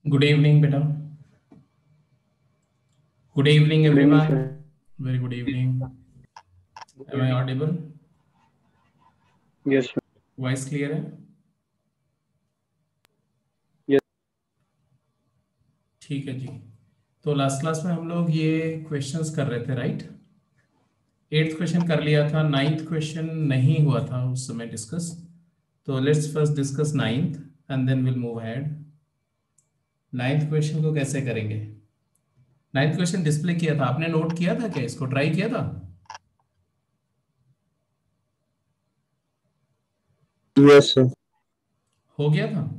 Good evening, beta. Good evening, Good evening, everyone. sir. Very good evening. Good Am I evening. audible? Yes, sir. Voice clear है? Yes. ठीक है जी। तो last class में हम लोग ये क्वेश्चंस कर रहे थे, राइट? 8th क्वेश्चन कर लिया था, 9th क्वेश्चन नहीं हुआ था उस समय डिस्कस। तो let's first discuss 9th and then will move ahead. 9th question को कैसे करेंगे? 9th क्वेश्चन डिस्प्ले किया था, आपने नोट किया था क्या? इसको ट्राई किया था? Yes, sir. हो गया था?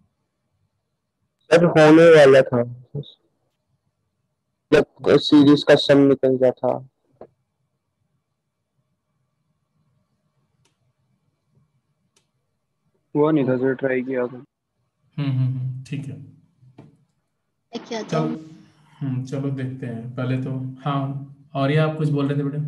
सर होने वाला था जब सीरीज का सम निकल गया था। हुआ नहीं था सर, ट्राई किया था। ठीक है। क्या था? चलो चलो देखते हैं पहले तो। हाँ, और ये आप कुछ बोल रहे थे बेटा?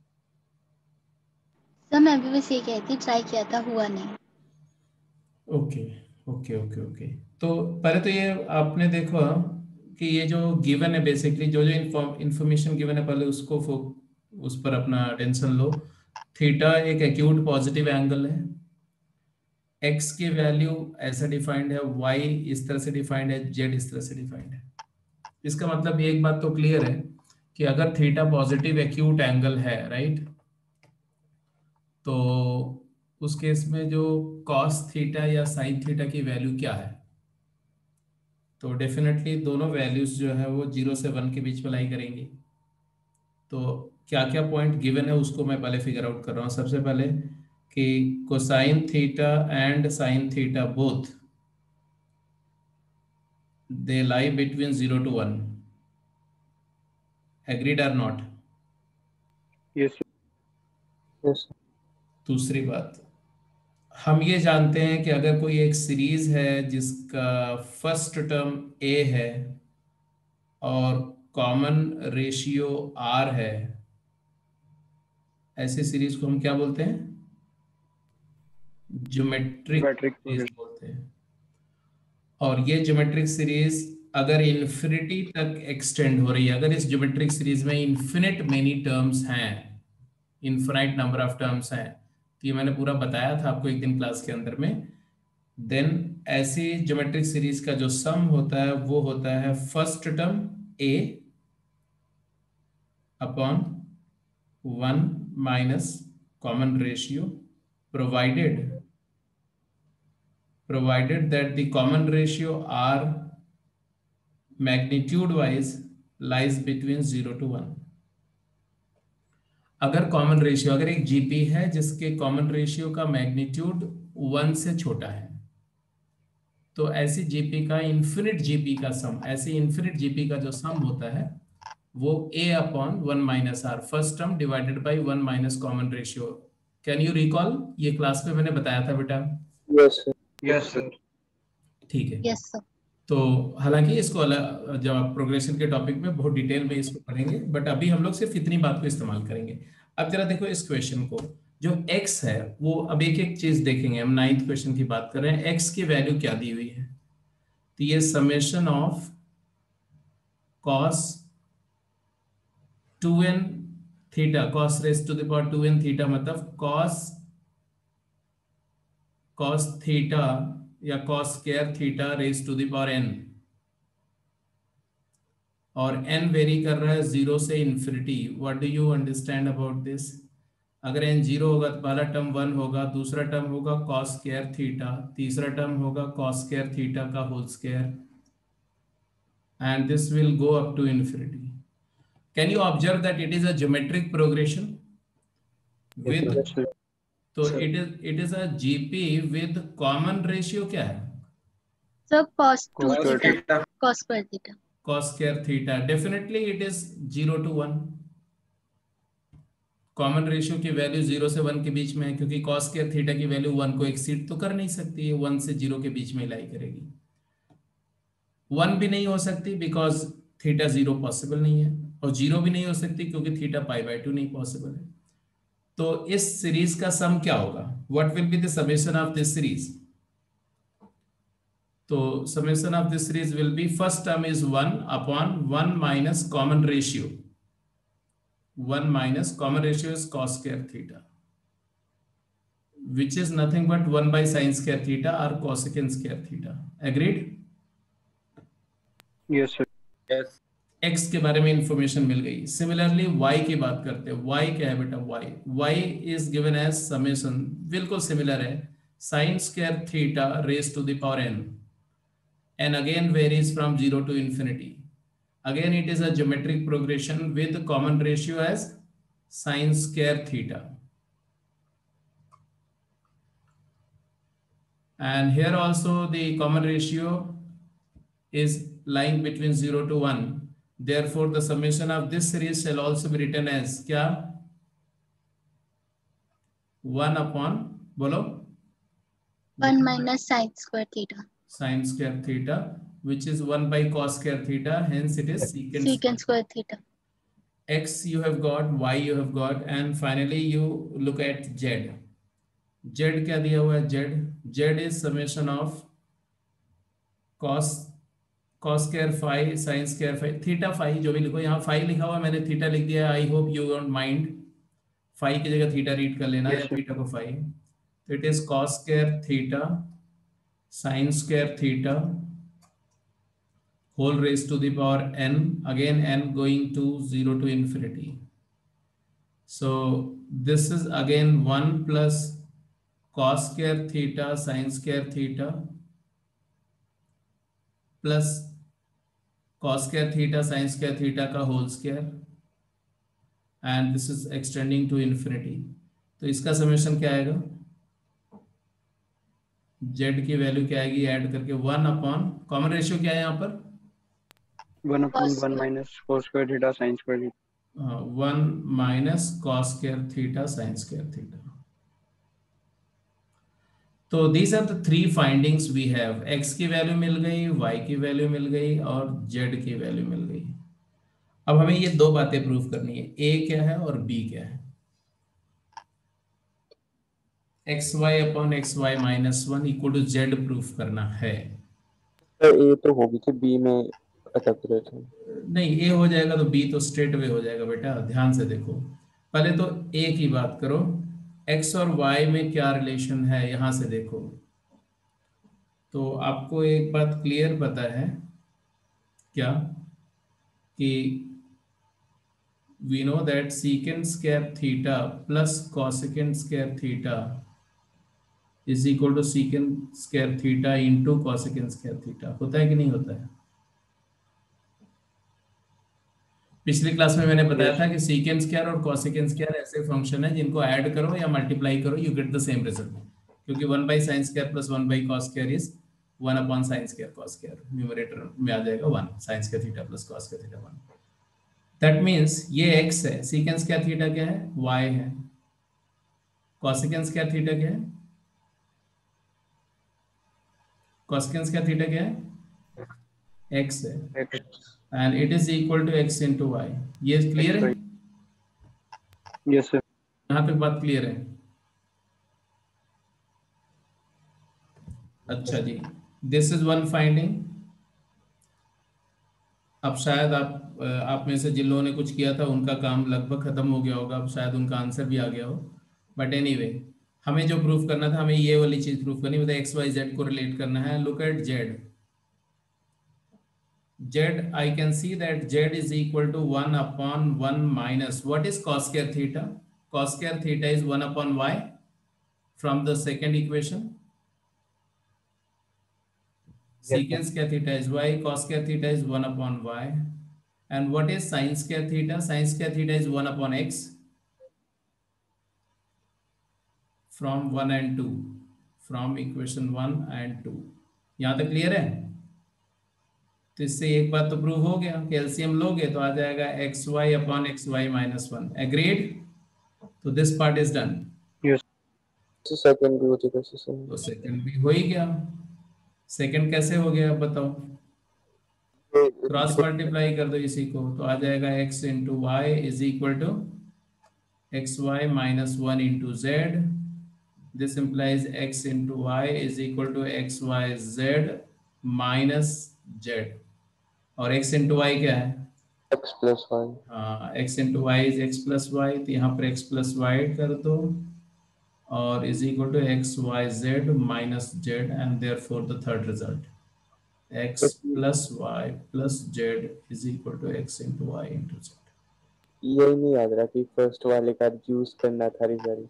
सर मैं भी बस ये कहती, ट्राई किया था, हुआ नहीं। Okay okay okay okay. तो पहले तो ये आपने देखो कि ये जो गिवन है, बेसिकली जो जो इंफॉर्मेशन गिवन है, पहले उसको उस पर अपना अटेंशन लो। थीटा एक एक्यूट पॉजिटिव एंगल है। एक्स की वैल्यू ऐसा डिफाइंड है, वाई इस तरह से डिफाइंड है, जेड इस तरह से डिफाइंड है। इसका मतलब ये एक बात तो क्लियर है कि अगर थीटा पॉजिटिव एक्यूट एंगल है, राइट, तो उस केस में जो कॉस थीटा या साइन थीटा की वैल्यू क्या है? तो डेफिनेटली दोनों वैल्यूज जो है वो 0 से 1 के बीच में लाई करेंगी। तो क्या क्या पॉइंट गिवन है उसको मैं पहले फिगर आउट कर रहा हूँ। सबसे पहले कि cosine theta and sine theta both they lie between 0 to 1। Agreed or not? Yes yes दूसरी बात, हम ये जानते हैं कि अगर कोई एक सीरीज है जिसका फर्स्ट टर्म ए है और कॉमन रेशियो आर है, ऐसे सीरीज को हम क्या बोलते हैं? ज्योमेट्रिक मैट्रिक सीरीज बोलते हैं। और ये ज्योमेट्रिक सीरीज अगर इन्फिनिटी तक एक्सटेंड हो रही है, अगर इस ज्योमेट्रिक सीरीज में इन्फिनिट मेनी टर्म्स हैं, इन्फिनाइट नंबर ऑफ टर्म्स हैं, तो ये मैंने पूरा बताया था आपको एक दिन क्लास के अंदर में, देन ऐसी ज्योमेट्रिक सीरीज का जो सम होता है वो होता है first term a upon 1 minus common ratio, provided that the common ratio r magnitude wise lies between 0 to 1। अगर कॉमन रेशियो, अगर एक जीपी है जिसके कॉमन रेशियो का मैग्नीट्यूड 1 से छोटा है, तो ऐसी जीपी का इन्फिनिट जीपी का सम, ऐसे इन्फिनिट जीपी का जो सम होता है वो a upon 1 minus r, first term divided by 1 minus common ratio. Can you recall? ये क्लास में मैंने बताया था बेटा। Yes yes sir. ठीक है। Yes sir. तो हालांकि इसको अलग, जब आप प्रोग्रेशन के टॉपिक में बहुत डिटेल में इसको पढ़ेंगे, बट अभी हम लोग सिर्फ इतनी बात को इस्तेमाल करेंगे। अब जरा देखो इस क्वेश्चन को, जो x है वो, अब एक एक चीज देखेंगे हम। 9th क्वेश्चन की बात कर रहे हैं, x की वैल्यू क्या दी हुई है? तो ये summation of cos 2n theta, cos raise to the power 2n theta, मतलब cos थीटा या cos square theta raise to the power n, और n वेरी कर रहा है 0 से infinity. What do you understand about this? अगर n 0 होगा तो पहला टर्म 1 होगा, दूसरा टर्म होगा cos स्क्वायर थीटा, तीसरा टर्म होगा cos स्क्वायर थीटा का whole square, and this will go up to infinity. Can you observe that it is a geometric progression with, yes sir. तो it is a GP with common ratio क्या है? Sir cos 2 Cos theta, theta. cos square theta. cos square theta, definitely it is 0 to 1। Common ratio की value 0 से 1 के बीच में है, क्योंकि cos square theta की वैल्यू 1 को एक्सीड तो कर नहीं सकती है, 1 से 0 के बीच में लाई करेगी। 1 भी नहीं हो सकती बिकॉज थीटा 0 पॉसिबल नहीं है, और 0 भी नहीं हो सकती क्योंकि थीटा π/2 नहीं पॉसिबल है। तो इस सीरीज का सम क्या होगा? What will be the summation of this series? तो summation of this series will be first term is 1 upon 1 minus common ratio. 1 minus common ratio is cos square theta, which is nothing but 1 by sin square theta or cosecant square theta. Agreed? Yes, sir. Yes. x के बारे में information मिल गई. Similarly y की बात करते हैं. y क्या है बेटा? y is given as summation, बिल्कुल सिमिलर है, sin square theta raised to the power n, and again varies from 0 to infinity. Again it is a geometric progression with common ratio as sin square theta. And here also the common ratio is lying between 0 to 1. Therefore, the summation of this series shall also be written as क्या? 1 upon, बोलो? 1 minus sin square theta. Sin square theta, which is 1 by cos square theta. Hence, it is Secant square theta. X you have got, Y you have got, and finally you look at Z. Z क्या दिया हुआ है? Z is summation of cos square phi sine square phi theta phi, जो भी लिखो. यहाँ phi लिखा हुआ है, मैंने थीटा लिख दिया. I hope you don't mind. Phi की जगह थीटा रीड कर लेना, या थीटा को फाई. तो it is cos square theta sine square theta whole raise to the power n, again n going to 0 to infinity. So this is again 1 plus cos square theta sin square theta plus cos square theta sin square theta का whole square, and this is extending to infinity. तो इसका summation क्या आएगा? z की value क्या आएगी? Add करके 1 upon common ratio क्या है यहाँ पर? 1 upon 1 minus cos square theta sin square theta. 1 minus cos square theta sin square theta. तो these are the three findings we have. x की वैल्यू मिल गई, y की वैल्यू मिल गई, और z की वैल्यू मिल गई. अब हमें ये दो बातें प्रूव करनी है, a क्या है और b क्या है. xy upon xy minus 1 equal to z proof करना है. तो ए तो होगी थी, बी में अटक रहे थे. नहीं, a हो जाएगा तो b तो स्ट्रेट वे हो जाएगा बेटा. ध्यान से देखो, पहले तो a की बात करो. x और y में क्या रिलेशन है, यहां से देखो. तो आपको एक बात क्लियर पता है क्या, कि we know that secant square theta plus cosecant square theta is equal to secant square theta into cosecant square theta. होता है कि नहीं होता है? पिछली क्लास में मैंने बताया था कि सीकेंट स्क्वायर और कोसेकेंट स्क्वायर ऐसे फंक्शन है जिनको ऐड करो या मल्टीप्लाई करो, you get the same result. क्योंकि 1 by sin square plus 1 by cos square is 1 upon sin square cos square. Numerator में आ जाएगा 1 sin square theta plus cos square theta 1. That means ये x है, secant square theta क्या है? y है. Cosecant square theta क्या है? कोसेकेंट स्क्वायर थीटा क्या है? x है. And it is equal to x into y. ये क्लियर है? Yes sir. यहाँ तक बात क्लियर है? अच्छा जी, दिस इज वन फाइंडिंग. अब शायद आप में से जिन लोगों ने कुछ किया था उनका काम लगभग खत्म हो गया होगा, अब शायद उनका आंसर भी आ गया हो. बट एनीवे, हमें जो प्रूफ करना था, हमें ये वाली चीज प्रूफ करनी, मतलब एक्स वाई जेड को रिलेट करना है. Look at z. Z, I can see that Z is equal to 1 upon 1 minus, what is cos square theta? Cos square theta is 1 upon y from the second equation. Secant square theta is y, cos square theta is 1 upon y. And what is sin square theta? Sin square theta is 1 upon x from 1 and 2, from equation 1 and 2. यहाँ तक clear है? तो इससे एक बात तो prove हो गया कि एलसीएम लोगे तो आ जाएगा x y upon x y minus 1. Agreed? तो this part is done. Yes. Second भी हो चुका है सर. तो सेकंड भी हो ही गया. सेकंड कैसे हो गया बताओ? क्रॉस मल्टीप्लाई कर दो इसी को, तो आ जाएगा x into y is equal to x y minus 1 into z. This implies x into y is equal to x y z minus z, और x इंटू वाई क्या है? x plus y. हाँ, x into y is x plus y, तो यहाँ पर x plus y कर दो और is equal to x y z minus z, and therefore the third result x plus Y plus z is equal to x into y into z. यही नहीं याद रहा कि फर्स्ट वाले का यूज करना था रिजल्ट।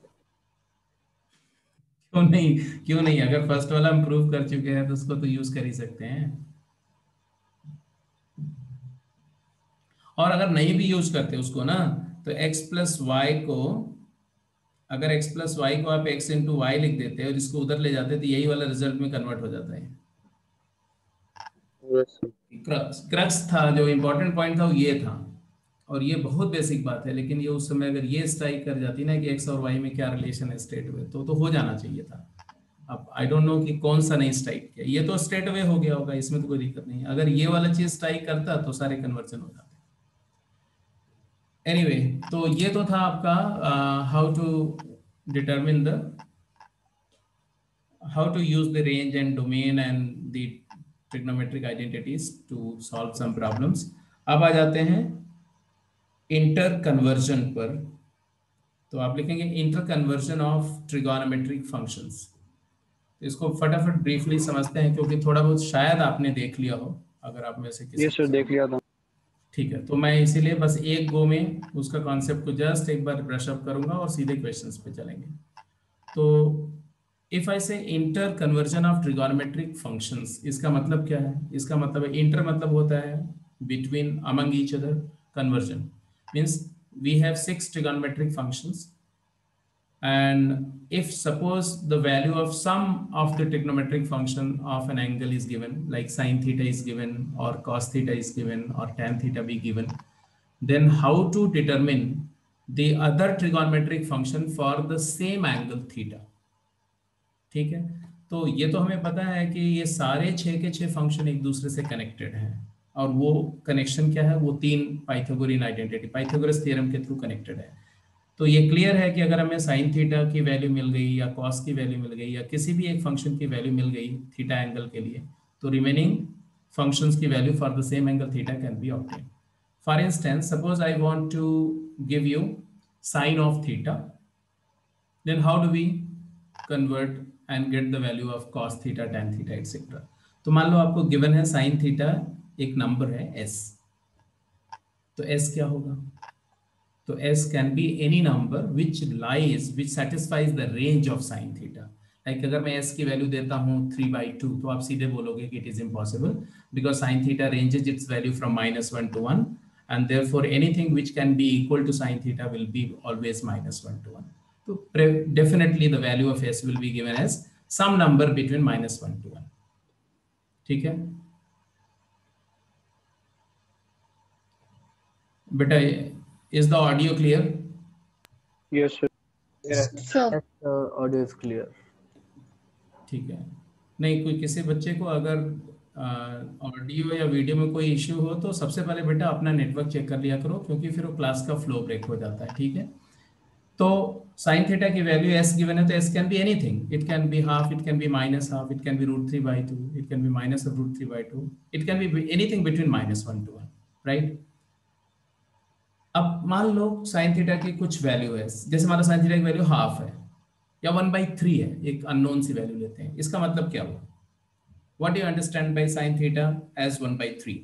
क्यों नहीं, क्यों नहीं? अगर फर्स्ट वाला हम प्रूव कर चुके हैं तो उसको तो यूज कर ही सकते हैं। और अगर नहीं भी यूज करते उसको ना, तो x प्लस वाई को, अगर x प्लस वाई को आप x इंटू वाई लिख देते और इसको उधर ले जाते तो यही वाला रिजल्ट में कन्वर्ट हो जाता है। यस। क्रक्स था, जो इंपॉर्टेंट पॉइंट था वो ये था, और ये बहुत बेसिक बात है, लेकिन ये उस समय अगर ये स्ट्राइक कर जाती ना कि x और y में क्या रिलेशन है स्ट्रेट अवे, तो हो जाना चाहिए था। अब आई डोंट नो कि कौन सा नहीं स्ट्राइक किया, ये तो स्ट्रेट अवे हो गया होगा, इसमें तो कोई दिक्कत नहीं है। अगर ये वाला चीज स्ट्राइक करता तो सारे कन्वर्जन हो जाते। एनीवे, तो ये तो था आपका how to determine the, how to use the range and domain and the trigonometric identities to solve some problems। अब आ जाते हैं इंटर कन्वर्जन पर। तो आप लिखेंगे inter conversion of trigonometric functions. इसको फटाफट ब्रीफली समझते हैं, क्योंकि थोड़ा बहुत शायद आपने देख लिया हो, अगर आप में से किसी ये सर देख लिया था। ठीक है, तो मैं इसीलिए बस एक गो में उसका कॉन्सेप्ट को जस्ट एक बार ब्रश अप करूंगा और सीधे क्वेश्चंस पे चलेंगे। तो if I say inter conversion of trigonometric functions, इसका मतलब क्या है? इसका मतलब है इंटर मतलब होता है between, among each other. Conversion means we have 6 trigonometric functions, and if suppose the value of sum of the trigonometric function of an angle is given, like sin theta is given or cos theta is given or tan theta be given, then how to determine the other trigonometric function for the same angle theta। ठीक है, तो ये तो हमें पता है कि ये सारे 6 के 6 फंक्शन एक दूसरे से कनेक्टेड हैं, और वो कनेक्शन क्या है? वो 3 पाइथागोरियन आइडेंटिटी, पाइथागोरस थ्योरम के थ्रू कनेक्टेड है। तो ये क्लियर है कि अगर हमें साइन थीटा की वैल्यू मिल गई या कॉस की वैल्यू मिल गई या किसी भी एक फंक्शन की वैल्यू मिल गई थीटा एंगल के लिए, तो रिमेनिंग फंक्शंस की value for the same angle theta can be obtain. For instance, suppose I want to give you sine of theta, then how do we convert and get the value of cos theta, tan theta, etc। तो मान लो आपको given है sin theta, एक number है s, तो s क्या होगा? तो s can be any number which satisfies the range of sin theta। Like अगर मैं s की वैल्यू देता हूँ 3/2, तो आप सीधे बोलोगे कि it is impossible, because sin theta ranges its value from -1 to 1, and therefore anything which can be equal to sin theta will be always -1 to 1। तो definitely the value of s will be given as some number between -1 to 1। ठीक है बेटा, is the audio clear? Yes sir. So audio is clear. ठीक है, नहीं कोई किसी बच्चे को अगर ऑडियो या वीडियो में कोई इश्यू हो तो सबसे पहले बेटा अपना नेटवर्क चेक कर लिया करो, क्योंकि फिर वो क्लास का फ्लो ब्रेक हो जाता है। ठीक है, तो साइन थीटा की वैल्यू s गिवन है, तो s can be anything, it can be half, it can be -half, it can be √3/2, it can be -√3/2, it can be anything between -1 to 1, right. अब मान लो साइन थीटा की कुछ value है, जैसे मान लो साइन थीटा की वैल्यू हाफ है या 1/3 है, एक अननोन सी वैल्यू लेते हैं। इसका मतलब क्या हुआ? What do you understand by sine theta as 1/3?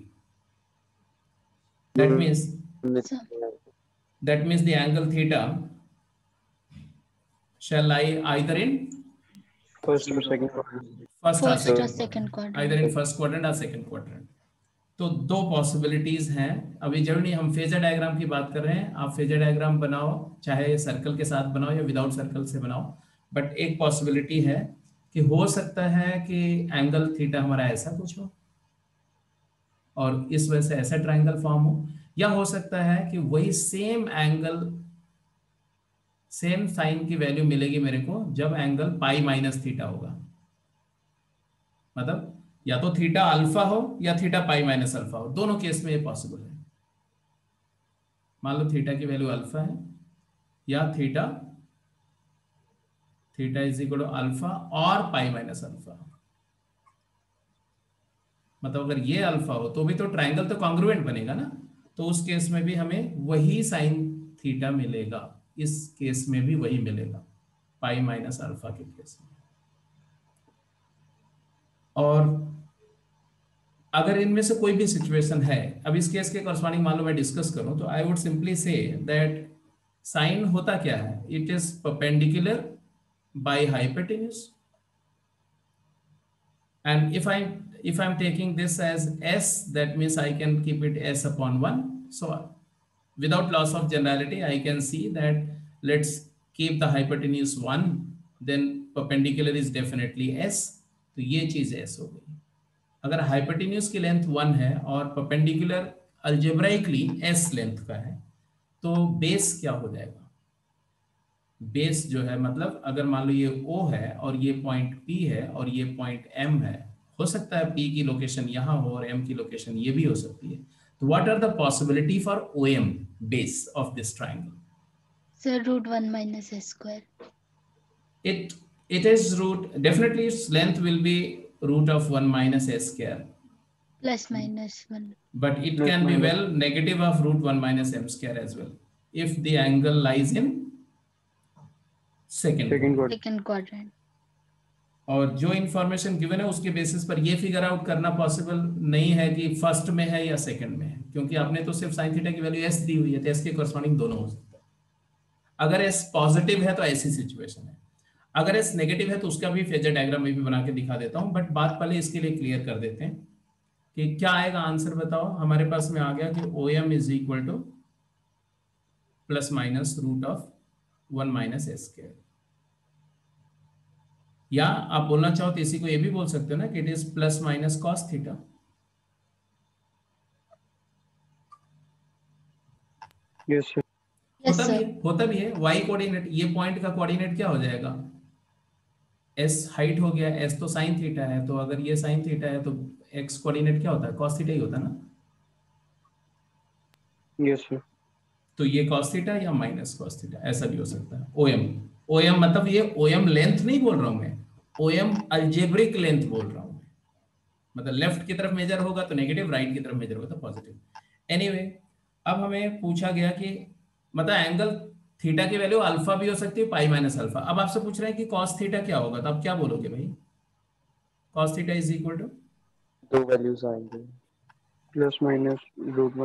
That means the angle theta shall lie either in first और second. first or first or second second quadrant, quadrant। either in first quadrant or second quadrant। तो दो possibilities हैं। अभी जरूरी नहीं हम phasor diagram की बात कर रहे हैं, आप फेजर डायग्राम बनाओ, चाहे सर्कल के साथ बनाओ या विदाउट सर्कल से बनाओ, बट एक पॉसिबिलिटी है कि हो सकता है कि एंगल थीटा हमारा ऐसा कुछ हो और इस वजह से ऐसा ट्रायंगल फॉर्म हो, या हो सकता है कि वही सेम एंगल, सेम साइन की वैल्यू मिलेगी मेरे को जब एंगल पाई माइनस थीटा होगा। मतलब या तो थीटा अल्फा हो या थीटा पाई माइनस अल्फा हो, दोनों केस में ये पॉसिबल है। मान लो थीटा की वैल्यू अल्फा है या theta is equal to alpha और पाई माइनस अल्फा। मतलब अगर ये अल्फा हो तो भी तो ट्रायंगल तो कॉन्ग्रुएंट बनेगा ना, तो उस केस में भी हमें वही साइन थीटा मिलेगा, इस केस में भी वही मिलेगा पाई माइनस अल्फा के केस में। और अगर इनमें से कोई भी सिचुएशन है, अब इस केस के कॉरस्पॉन्डिंग मान लो मैं डिस्कस करूं, तो I would simply say that sine होता क्या है, it is perpendicular by hypotenuse, and if I'm taking this as s, that means I can keep it s upon 1. So without loss of generality I can see that let's keep the hypotenuse 1, then perpendicular is definitely s, तो ये चीज s हो गई। अगर hypotenuse की length 1 है और perpendicular अल्जेब्राइकली s length का है, तो बेस क्या हो जाएगा, बेस जो है मतलब अगर मान लो ये O है और ये पॉइंट P है और ये पॉइंट M है, हो सकता है P की लोकेशन यहाँ हो और M की लोकेशन ये भी हो सकती है, तो what are the possibility for OM base of this triangle? Sir, √1 minus s square. It is root, definitely its length will be root of 1 minus s square, Plus minus 1. but it Plus can be minus. well negative of root 1 minus m square as well if the angle lies in second quadrant. Second quadrant. और जो information given है उसके basis पर ये figure out करना possible नहीं है कि फर्स्ट में है या सेकंड में है, क्योंकि आपने तो सिर्फ साइन थीटा की वैल्यू एस दी हुई है, तो एस के कॉरस्पॉन्डिंग दोनों हो सकता है। अगर एस पॉजिटिव है तो ऐसी सिचुएशन है, अगर एस नेगेटिव है तो उसका भी फेजर डायग्राम में भी बना के दिखा देता हूं, बट बात पहले इसके लिए क्लियर कर देते हैं कि क्या आएगा आंसर। बताओ, हमारे पास में आ गया कि O M is equal to plus minus root of 1 minus s square, या आप बोलना चाहो तो इसी को ये भी बोल सकते हो ना कि it is plus minus cos theta. Yes, sir. Yes, sir. होता भी है y कोऑर्डिनेट, ये पॉइंट का कोऑर्डिनेट क्या हो जाएगा, s हाइट हो गया, s तो साइन थीटा है, तो अगर ये साइन थीटा है तो x कोऑर्डिनेट क्या होता है, कॉस थीटा ही होता है ना, Yes, sir. तो ये कॉस थीटा या माइनस कॉस थीटा ऐसा भी हो सकता है। ओएम मतलब ये ओएम लेंथ नहीं बोल रहा हूं मैं, ओएम अलजेब्रिक लेंथ बोल रहा हूं मैं, मतलब लेफ्ट की तरफ मेजर होगा तो नेगेटिव, राइट की तरफ मेजर होगा तो पॉजिटिव। एनीवे, अब हमें पूछा गया कि मतलब एंगल थीटा की वैल्यू अल्फा भी हो सकती है, पाई माइनस अल्फा। अब आपसे पूछ रहे हैं कि कॉस थीटा क्या होगा, तो आप क्या बोलोगे भाई, cos theta is equal to, दो वैल्यूज आएंगे, Plus minus √1.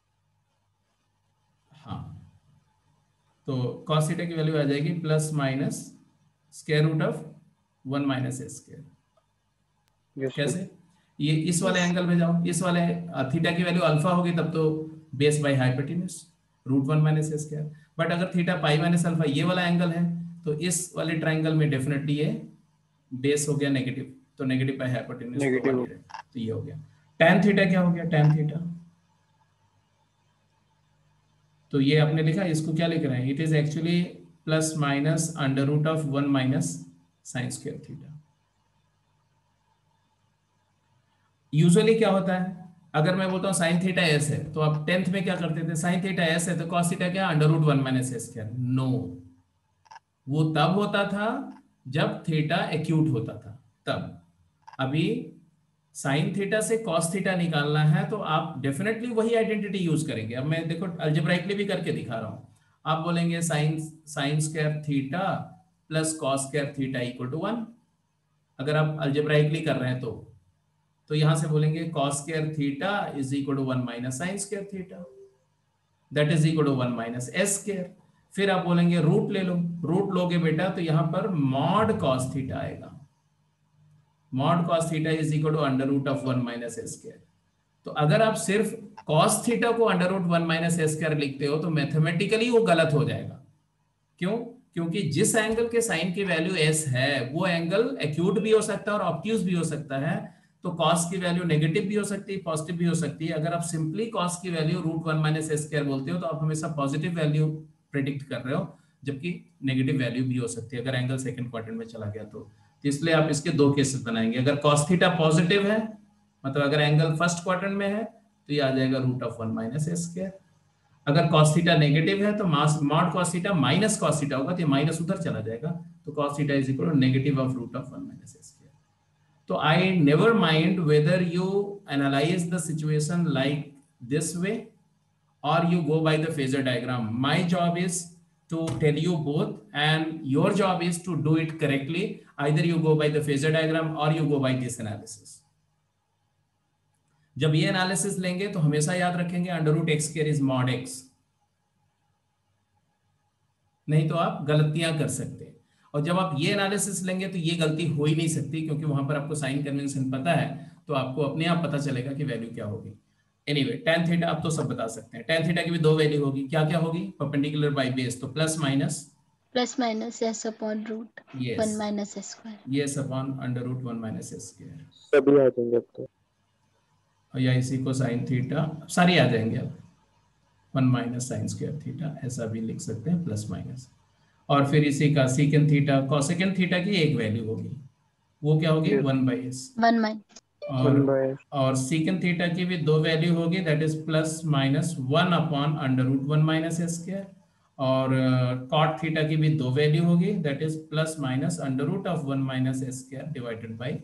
हाँ, तो cos थीटा की वैल्यू आ जाएगी plus minus square root of 1 minus s square. Yes, sir. कैसे, ये इस वाले एंगल में जाओ, इस वाले थीटा की वैल्यू अल्फा होगी तब तो base by hypotenuse root 1 minus s square, but अगर थीटा पाई माइनस अल्फा ये वाला एंगल है तो इस वाले ट्राइंगल में डेफिनेटली ये बेस हो गया नेगेटिव, तो नेगेटिव बाय हाइपोटेन्यूज, Negative. तो ये हो गया। tan थीटा क्या हो गया, tan थीटा, तो ये आपने लिखा, इसको क्या लिख रहे हैं, it is actually plus minus under root of 1 minus sine square theta. Usually क्या होता है, अगर मैं बोलता हूँ साइन थीटा एस है, तो आप 10th में क्या करते थे, साइन थीटा एस है तो कॉस थीटा क्या, under root 1 minus s square. No, वो तब होता था जब थीटा एक्यूट होता था तब। अभी साइन थीटा से कॉस थीटा निकालना है तो आप डेफिनेटली वही आइडेंटिटी यूज करेंगे। अब मैं देखो अल्जेब्राइकली भी करके दिखा रहा हूं, आप बोलेंगे sine square theta plus cos square theta equal to 1, अगर आप अल्जेब्राइकली कर रहे हैं तो यहां से बोलेंगे cos square theta is equal to 1 minus sine square theta, that is equal to 1 minus s square. फिर आप बोलेंगे रूट ले लो, रूट लोगे बेटा तो यहां पर मॉड कॉस थीटा आएगा, mod cos theta is equal to under root of 1 minus s square. तो अगर आप सिर्फ कॉस थीटा को under root 1 minus s square लिखते हो तो मैथमेटिकली वो गलत हो जाएगा। क्यों? क्योंकि जिस एंगल के साइन की वैल्यू एस है वो एंगल एक्यूट भी हो सकता है और ऑब्ट्यूज भी हो सकता है, तो कॉस की वैल्यू नेगेटिव भी हो सकती है, पॉजिटिव भी हो सकती है। अगर आप सिंपली कॉस की value root 1 minus s square बोलते हो तो आप हमेशा पॉजिटिव वैल्यू प्रेडिक्ट कर रहे हो, जबकि नेगेटिव वैल्यू भी हो सकती है अगर एंगल सेकंड क्वाड्रेंट में चला गया तो इसलिए आप इसके दो केसेस बनाएंगे। अगर cos थीटा पॉजिटिव है, मतलब अगर एंगल फर्स्ट क्वाड्रेंट में है तो ये आ जाएगा root of 1 minus s square. अगर cos थीटा नेगेटिव है तो mod cos theta minus cos theta होगा, तो ये माइनस उधर चला जाएगा, तो cos theta is equal to negative of root of 1 minus s square. तो I never mind whether you analyze the situation like this way or you go by the phasor diagram. My job is to tell you both, and your job is to do it correctly. Either you go by the phasor diagram or you go by this analysis. जब ये analysis लेंगे तो हमेशा याद रखेंगे under root x square is mod x, नहीं तो आप गलतियां कर सकते हैं। और जब आप ये एनालिसिस लेंगे तो ये गलती हो ही नहीं सकती, क्योंकि वहां पर आपको साइन कन्वेंशन पता है, तो आपको अपने आप पता चलेगा कि वैल्यू क्या होगी। एनीवे tan थीटा आप तो सब बता सकते हैं। tan थीटा की भी दो वैल्यू होगी, क्या क्या होगी? परपेंडिकुलर बाय बेस, तो plus minus s upon root Yes. 1 minus s square. yes upon under root 1 minus s square, सभी आ जाएंगे अब तो। या इसी को साइन थीटा सारी आ जाएंगे अब, 1 माइनस साइन स्क्वायर थीटा ऐसा भी लिख सकते हैं, प्लस माइनस। और फिर इसी का सीकेंड थीटा, कोसेकेंड थीटा की एक वैल्यू होगी, वो क्या होगी? 1 बाई एस। 1 minus. और सीकेंड थीटा की भी दो वैल्यू होगी, that is plus minus 1 upon under root 1 minus s square. और कॉट थीटा की भी दो वैल्यू होगी, that is plus minus under root of 1 minus s square divided by.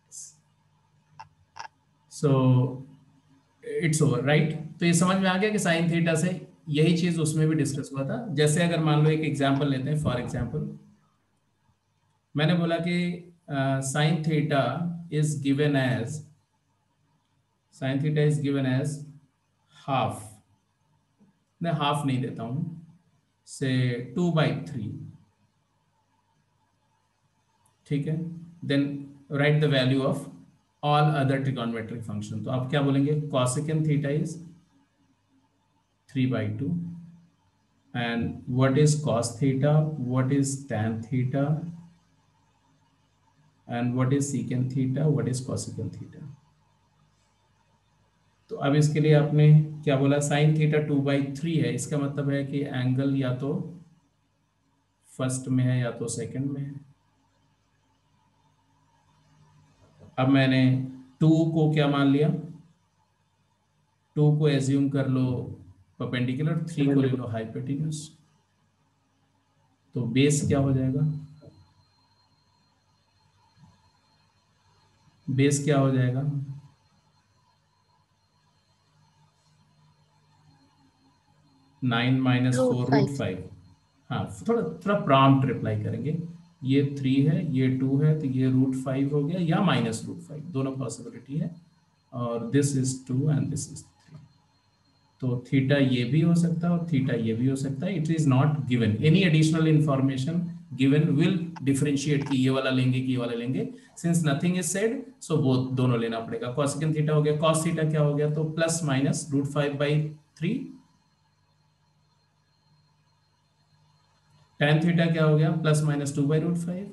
So it's over, right? तो ये समझ में आ गया कि साइन थीटा से यही चीज उसमें भी डिस्कस हुआ था। जैसे अगर मान लो एक एग्जांपल लेते हैं, फॉर एग्जांपल मैंने बोला कि sine theta is given as half, मैं हाफ नहीं देता हूं, से 2/3, ठीक है। Then write the value of all other trigonometric function, तो आप क्या बोलेंगे? Cosecant theta is 3/2, and what is cos theta, what is tan theta, and what is secant theta, what is cosecant theta। तो अब इसके लिए आपने क्या बोला? साइन थीटा 2/3 है, इसका मतलब है कि एंगल या तो फर्स्ट में है या तो सेकंड में है। अब मैंने 2 को क्या मान लिया? 2 को एज्यूम कर लो परपेंडिकुलर, 3 को ले लो हाइपोटेन्यूज, तो बेस क्या हो जाएगा? बेस क्या हो जाएगा? 9 माइनस 4 रूट 5। हाँ, थोड़ा थोड़ा प्रॉम्प्ट रिप्लाई करेंगे। ये 3 है, ये 2 है, तो ये रूट 5 हो गया या माइनस रूट 5, दोनों पॉसिबिलिटी है। और this is 2 and this is 3, तो थीटा ये भी हो सकता है और थीटा ये भी हो सकता है। It is not given any additional information given, will differentiate कि ये वाला लेंगे कि ये वाला लेंगे। Since nothing is said, so both दोनों लेना पड़ेगा। कॉसेकेंड थीटा हो गया, कॉस थीटा क्या हो गया? तो plus minus root 5/3। tan theta क्या हो गया? Plus minus 2/√5।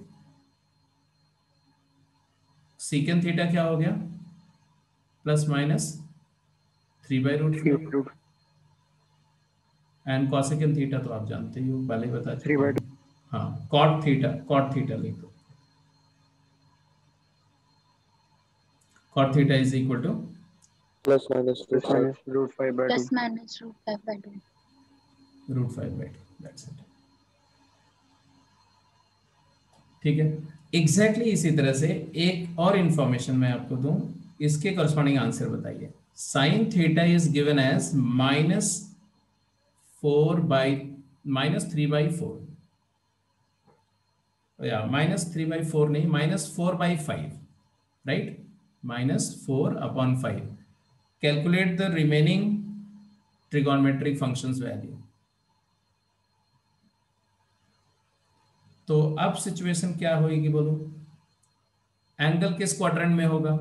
सीकेंड थीटा क्या हो गया? Plus minus 3/√5। And cosecant theta तो आप जानते ही हो, पहले ही बता चुके हैं। हाँ, कॉट थीटा लिख दो। Cot theta is equal to plus minus root 5/2। Plus minus root 5/2. √5/2, that's it. ठीक है, एग्जैक्टली इसी तरह से एक और इंफॉर्मेशन मैं आपको दूं, इसके करस्पॉन्डिंग आंसर बताइए। Sine theta is given as -3/4, या -3/4 नहीं, -4/5, right? -4/5। Calculate the remaining trigonometric functions value. तो अब सिचुएशन क्या होगी बोलो? एंगल किस क्वाड्रेंट में होगा?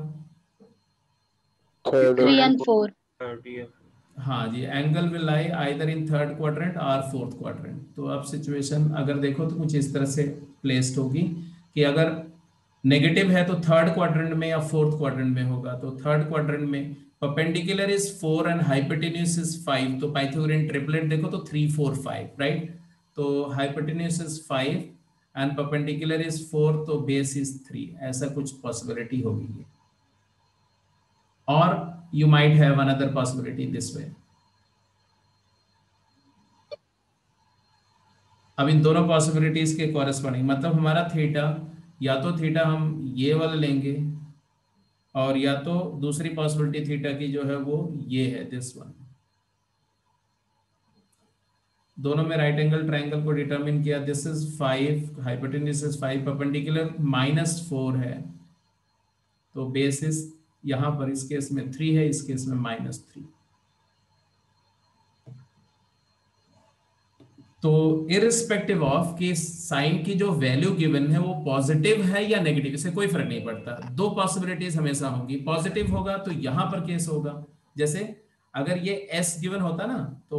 3 and 4. हाँ जी, angle will lie either in third quadrant और फोर्थ क्वाड्रेंट। तो अब सिचुएशन अगर देखो तो कुछ इस तरह से प्लेस्ड होगी कि अगर नेगेटिव है तो थर्ड क्वाड्रेंट में या फोर्थ क्वाड्रेंट में होगा। तो थर्ड क्वाड्रेंट में perpendicular is 4 and hypotenuse is 5, तो पाइथागोरियन ट्रिपलेट देखो तो 3 4 5, राइट? तो hypotenuse is 5 and perpendicular is 4, तो बेस इज 3, ऐसा कुछ पॉसिबिलिटी होगी। और you might have another possibility this way। अब इन दोनों पॉसिबिलिटीज के कॉरेस्पॉन्डिंग मतलब हमारा थीटा, या तो थीटा हम ये वाला लेंगे और या तो दूसरी पॉसिबिलिटी थीटा की जो है वो ये है, दिस वन। दोनों में राइट एंगल ट्राइंगल को डिटरमिन किया, this is 5, hypotenuse is 5, perpendicular -4 है, तो बेसिस यहां पर इस केस में 3 है, इस केस में -3। तो इरिस्पेक्टिव ऑफ कि साइन की जो वैल्यू गिवन है वो पॉजिटिव है या नेगेटिव, इससे कोई फर्क नहीं पड़ता। दो पॉसिबिलिटीज हमेशा होंगी, पॉजिटिव होगा तो यहां पर केस होगा, जैसे अगर ये एस गिवन होता ना, तो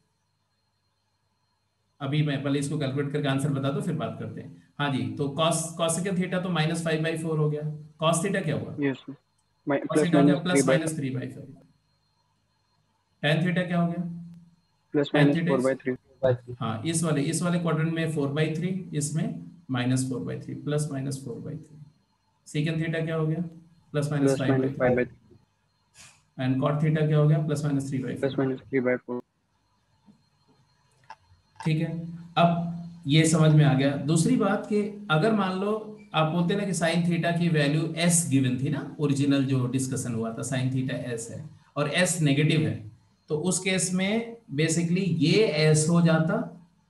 अभी मैं पहले इसको कैलकुलेट करके आंसर बता दो फिर बात करते हैं। हाँ जी, तो cos cosecant थीटा तो -5/4 हो गया। cos थीटा क्या हुआ? Yes, sir. cos Plus theta हो गया minus 3 by 5. +-3/5। tan थीटा क्या हो गया? Plus tan minus theta 4/3. हाँ, इस वाले क्वाड्रेंट में 4/3, इसमें -4/3, +-4/3। secant थीटा क्या हो गया? Plus minus +-5/4। 5/3. And cot theta क्या हो गया? +-3/4। Plus minus 3/4. ठीक है, अब ये समझ में आ गया। दूसरी बात कि अगर मान लो आप बोलते ना कि साइन थीटा की वैल्यू s गिवन थी ना, ओरिजिनल जो डिस्कशन हुआ था, साइन थीटा s है और s नेगेटिव है, तो उस केस में बेसिकली ये s हो जाता,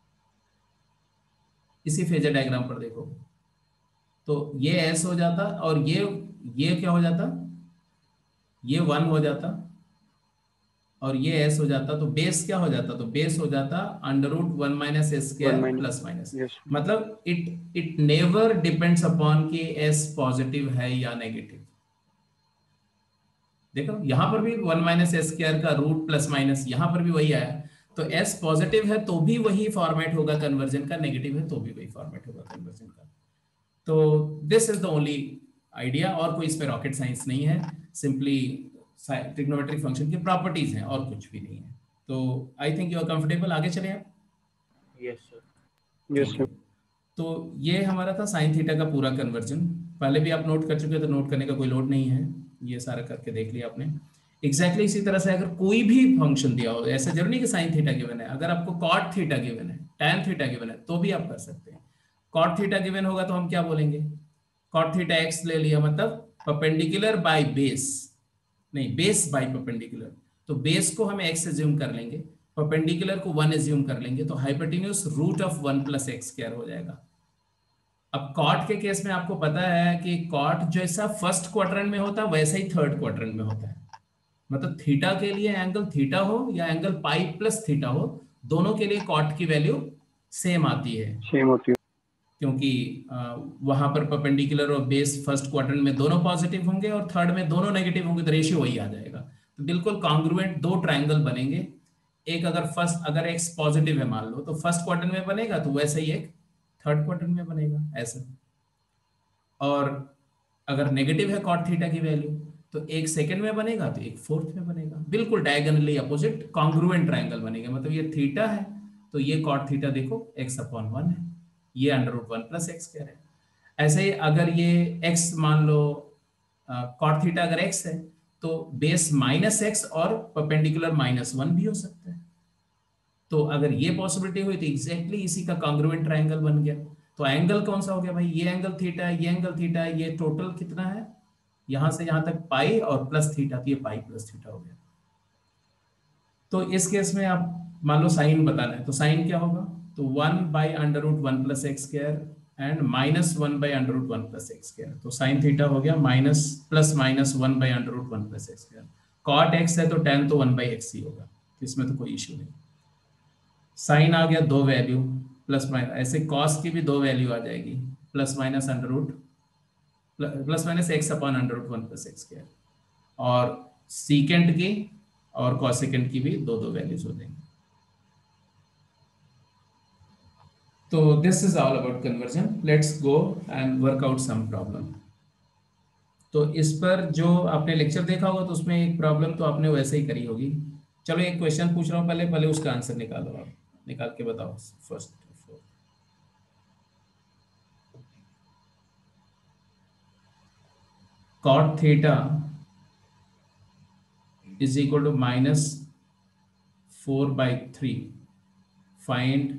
इसी फेजर डायग्राम पर देखो, तो ये s हो जाता और ये क्या हो जाता, ये 1 हो जाता और ये s हो जाता, तो बेस क्या हो जाता, तो बेस हो जाता √1 - s² 1 minus. Plus minus. Yes. मतलब इट नेवर डिपेंड्स अपॉन कि s पॉजिटिव है या नेगेटिव। देखो यहां पर भी 1 - s² का रूट प्लस माइनस, यहां पर भी वही आया, तो s पॉजिटिव है तो भी वही फॉर्मेट होगा कन्वर्जन का, नेगेटिव है तो भी वही फॉर्मेट होगा कन्वर्जन का। तो this is the only idea, और कोई इस पे रॉकेट साइंस नहीं है, सिंपली ट्रिग्नोमेट्रिक फंक्शन की प्रॉपर्टीज हैं और कुछ भी नहीं है। तो I think you are comfortable, आगे चले आप। Yes sir. Yes, ठीक है, sir. तो ये हमारा था साइन थीटा का पूरा कन्वर्जन। पहले भी आप नोट कर चुके, तो नोट करने का कोई लोड नहीं है, ये सारा करके देख लिया आपने। एग्जैक्टली इसी तरह से अगर कोई भी फंक्शन दिया हो, ऐसा जरूरी नहीं कि साइन थीटा गिवन है, अगर आपको कॉट थीटा गिवन है, टैन थीटा गिवन है, तो भी आप कर सकते हैं। कॉट थीटा गिवन होगा तो हम क्या बोलेंगे, कॉट थीटा एक्स ले लिया, मतलब परपेंडिकुलर बाय बेस, नहीं बेस बाय परपेंडिकुलर, तो बेस को हम एक्स एज्यूम कर लेंगे, परपेंडिकुलर को 1 एज्यूम कर लेंगे, तो हाइपोटेन्यूज √1 + x² हो जाएगा। अब कॉट के केस में आपको पता है कि कॉट जैसा फर्स्ट क्वाड्रेंट में होता है वैसा ही थर्ड क्वाड्रेंट में होता है, मतलब थीटा के लिए एंगल थीटा हो या एंगल पाई प्लस थीटा हो, दोनों के लिए कॉट की वैल्यू सेम आती है, Same होती है. क्योंकि वहां पर परपेंडिकुलर और बेस फर्स्ट क्वाड्रेंट में दोनों पॉजिटिव होंगे और थर्ड में दोनों नेगेटिव होंगे, तो रेशियो वही आ जाएगा। तो बिल्कुल कॉन्ग्रुएंट दो ट्रायंगल बनेंगे, एक अगर एक्स पॉजिटिव है मान लो, तो फर्स्ट क्वाड्रेंट में बनेगा, तो वैसे ही एक थर्ड क्वाड्रेंट में बनेगा ऐसा। और अगर नेगेटिव है कॉट थीटा की वैल्यू, तो एक सेकंड में बनेगा तो एक फोर्थ में बनेगा, बिल्कुल डायगोनली अपोजिट कॉन्ग्रुएंट ट्रायंगल बनेगा। मतलब ये थीटा है तो ये कॉट थीटा देखो x/1 है, ये √1 + x² है। ऐसे ही अगर ये x मान लो, कॉट थीटा अगर x है तो बेस -x और परपेंडिकुलर -1 भी हो सकता है। तो अगर ये पॉसिबिलिटी हुई तो एग्जैक्टली इसी का कॉन्ग्रुएंट ट्रायंगल बन गया। तो एंगल कौन सा हो गया भाई, ये एंगल थीटा है, ये एंगल थीटा है, ये टोटल कितना है, यहां से यहां तक पाई और प्लस थीटा, तो ये पाई प्लस थीटा हो गया। तो इस केस में आप मान लो साइन बताना है, तो साइन क्या होगा, तो 1/√1 + x² एंड -1/√1 + x², तो साइन थीटा हो गया ±1/√1 + x²। कॉट x है तो tan तो 1/x ही होगा, इसमें तो कोई इश्यू नहीं। साइन आ गया दो वैल्यू, प्लस माइनस, ऐसे कॉस की भी दो वैल्यू आ जाएगी, ±x/√1 + x², और सीकेंट की और कॉसेकेंट की भी दो दो वैल्यूज हो जाएंगी। तो this is all about conversion, let's go and work out some problem. तो इस पर जो आपने लेक्चर देखा होगा तो उसमें एक प्रॉब्लम तो आपने वैसे ही करी होगी। चलो एक क्वेश्चन पूछ रहा हूँ, पहले उसका आंसर निकालो, आप निकाल के बताओ first. cot theta is equal to -4/3, find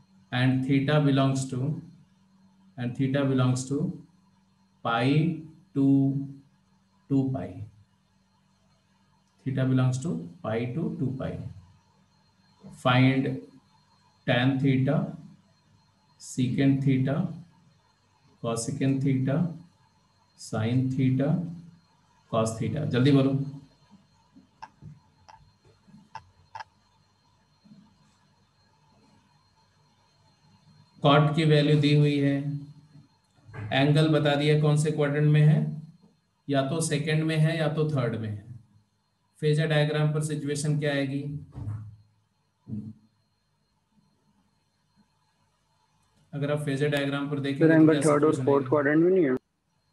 and theta belongs to pi to 2 pi. Theta belongs to pi to 2 pi. Find tan theta, secant theta, cosecant theta, sin theta, cos theta. जल्दी बोलो। Cot की value दी हुई है, angle बता दिया कौन से quadrant में है, या तो सेकंड में है या तो थर्ड में है। फेजर डायग्राम पर सिचुएशन क्या आएगी? अगर आप फेजर डायग्राम पर देखेंगे तो एंगल क्या थर्ड और सिचुएशन फोर्थ आएगी? क्वाड्रेंट में नहीं है?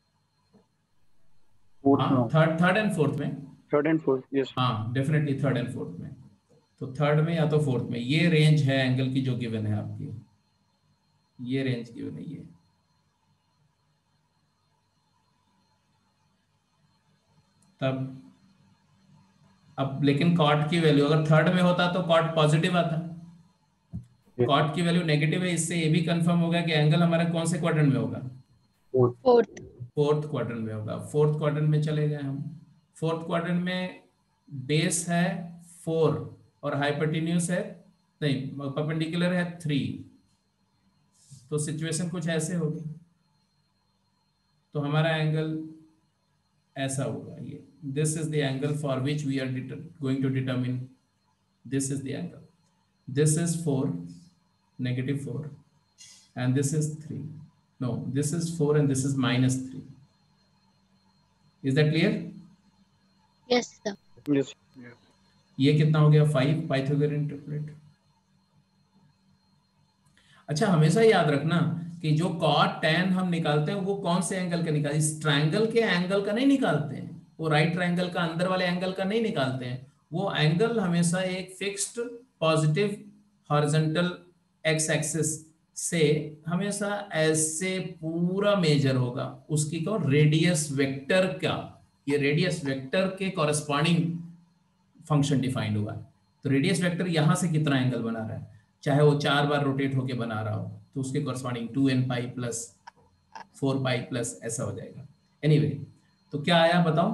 हाँ, थर्ड एंड फोर्थ में। Third and fourth, yes. हाँ, डेफिनेटली थर्ड एंड फोर्थ में। तो थर्ड में या तो फोर्थ में। ये रेंज है एंगल की जो गिवन है आपकी, ये रेंज गिवन है ये। तब अब लेकिन कॉट की वैल्यू अगर थर्ड में होता तो कॉट पॉजिटिव आता, कॉट की वैल्यू नेगेटिव है। इससे ये भी कंफर्म होगा कि एंगल हमारा कौन से क्वाड्रेंट में होगा? फोर्थ। फोर्थ क्वाड्रेंट में होगा। फोर्थ क्वाड्रेंट में चले गए हम। फोर्थ क्वाड्रेंट में बेस है 4 और हाइपोटेन्यूज है, नहीं, परपेंडिकुलर है 3। तो सिचुएशन कुछ ऐसे होगी। तो हमारा एंगल ऐसा होगा ये। This is the angle for which we are going to determine. This is the angle. This is 4, -4, and this is 3. No, this is 4 and this is -3. Is that clear? Yes, sir. Yes. ये कितना हो गया? 5 Pythagorean triplet. अच्छा, हमेशा याद रखना कि जो cot tan हम निकालते हैं वो कौन से एंगल का निकालते हैं? इस ट्रायंगल के एंगल का नहीं निकालते हैं, वो राइट ट्रायंगल का अंदर वाले एंगल का नहीं निकालते हैं। वो एंगल हमेशा एक fixed positive horizontal x axis से हमेशा ऐसे पूरा मेजर होगा। उसकी को रेडियस वेक्टर का, ये रेडियस वेक्टर के कॉरेस्पॉन्डिंग फंक्शन डिफाइंड हुआ है। तो रेडियस वेक्टर यहां से कितना एंगल बना रहा है, चाहे वो 4 बार रोटेट होके बना रहा हो, तो उसके corresponding 2n pi plus 4 pi plus ऐसा हो जाएगा। एनीवे, तो क्या आया बताओ?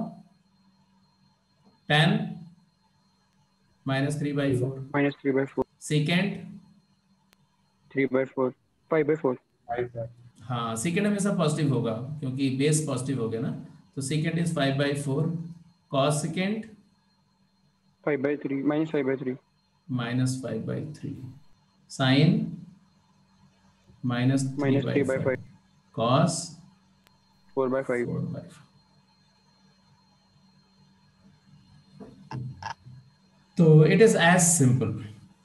tan -3/4, -3/4, secant 3/4, 5/4। हाँ, सेकेंड हमेशा पॉजिटिव होगा क्योंकि बेस पॉजिटिव हो गया ना। तो secant is 5/4, cosecant 5/3, -5/3, -5/3, sine -3/5, cos 4/5। 4/5। तो इट इज एज सिंपल।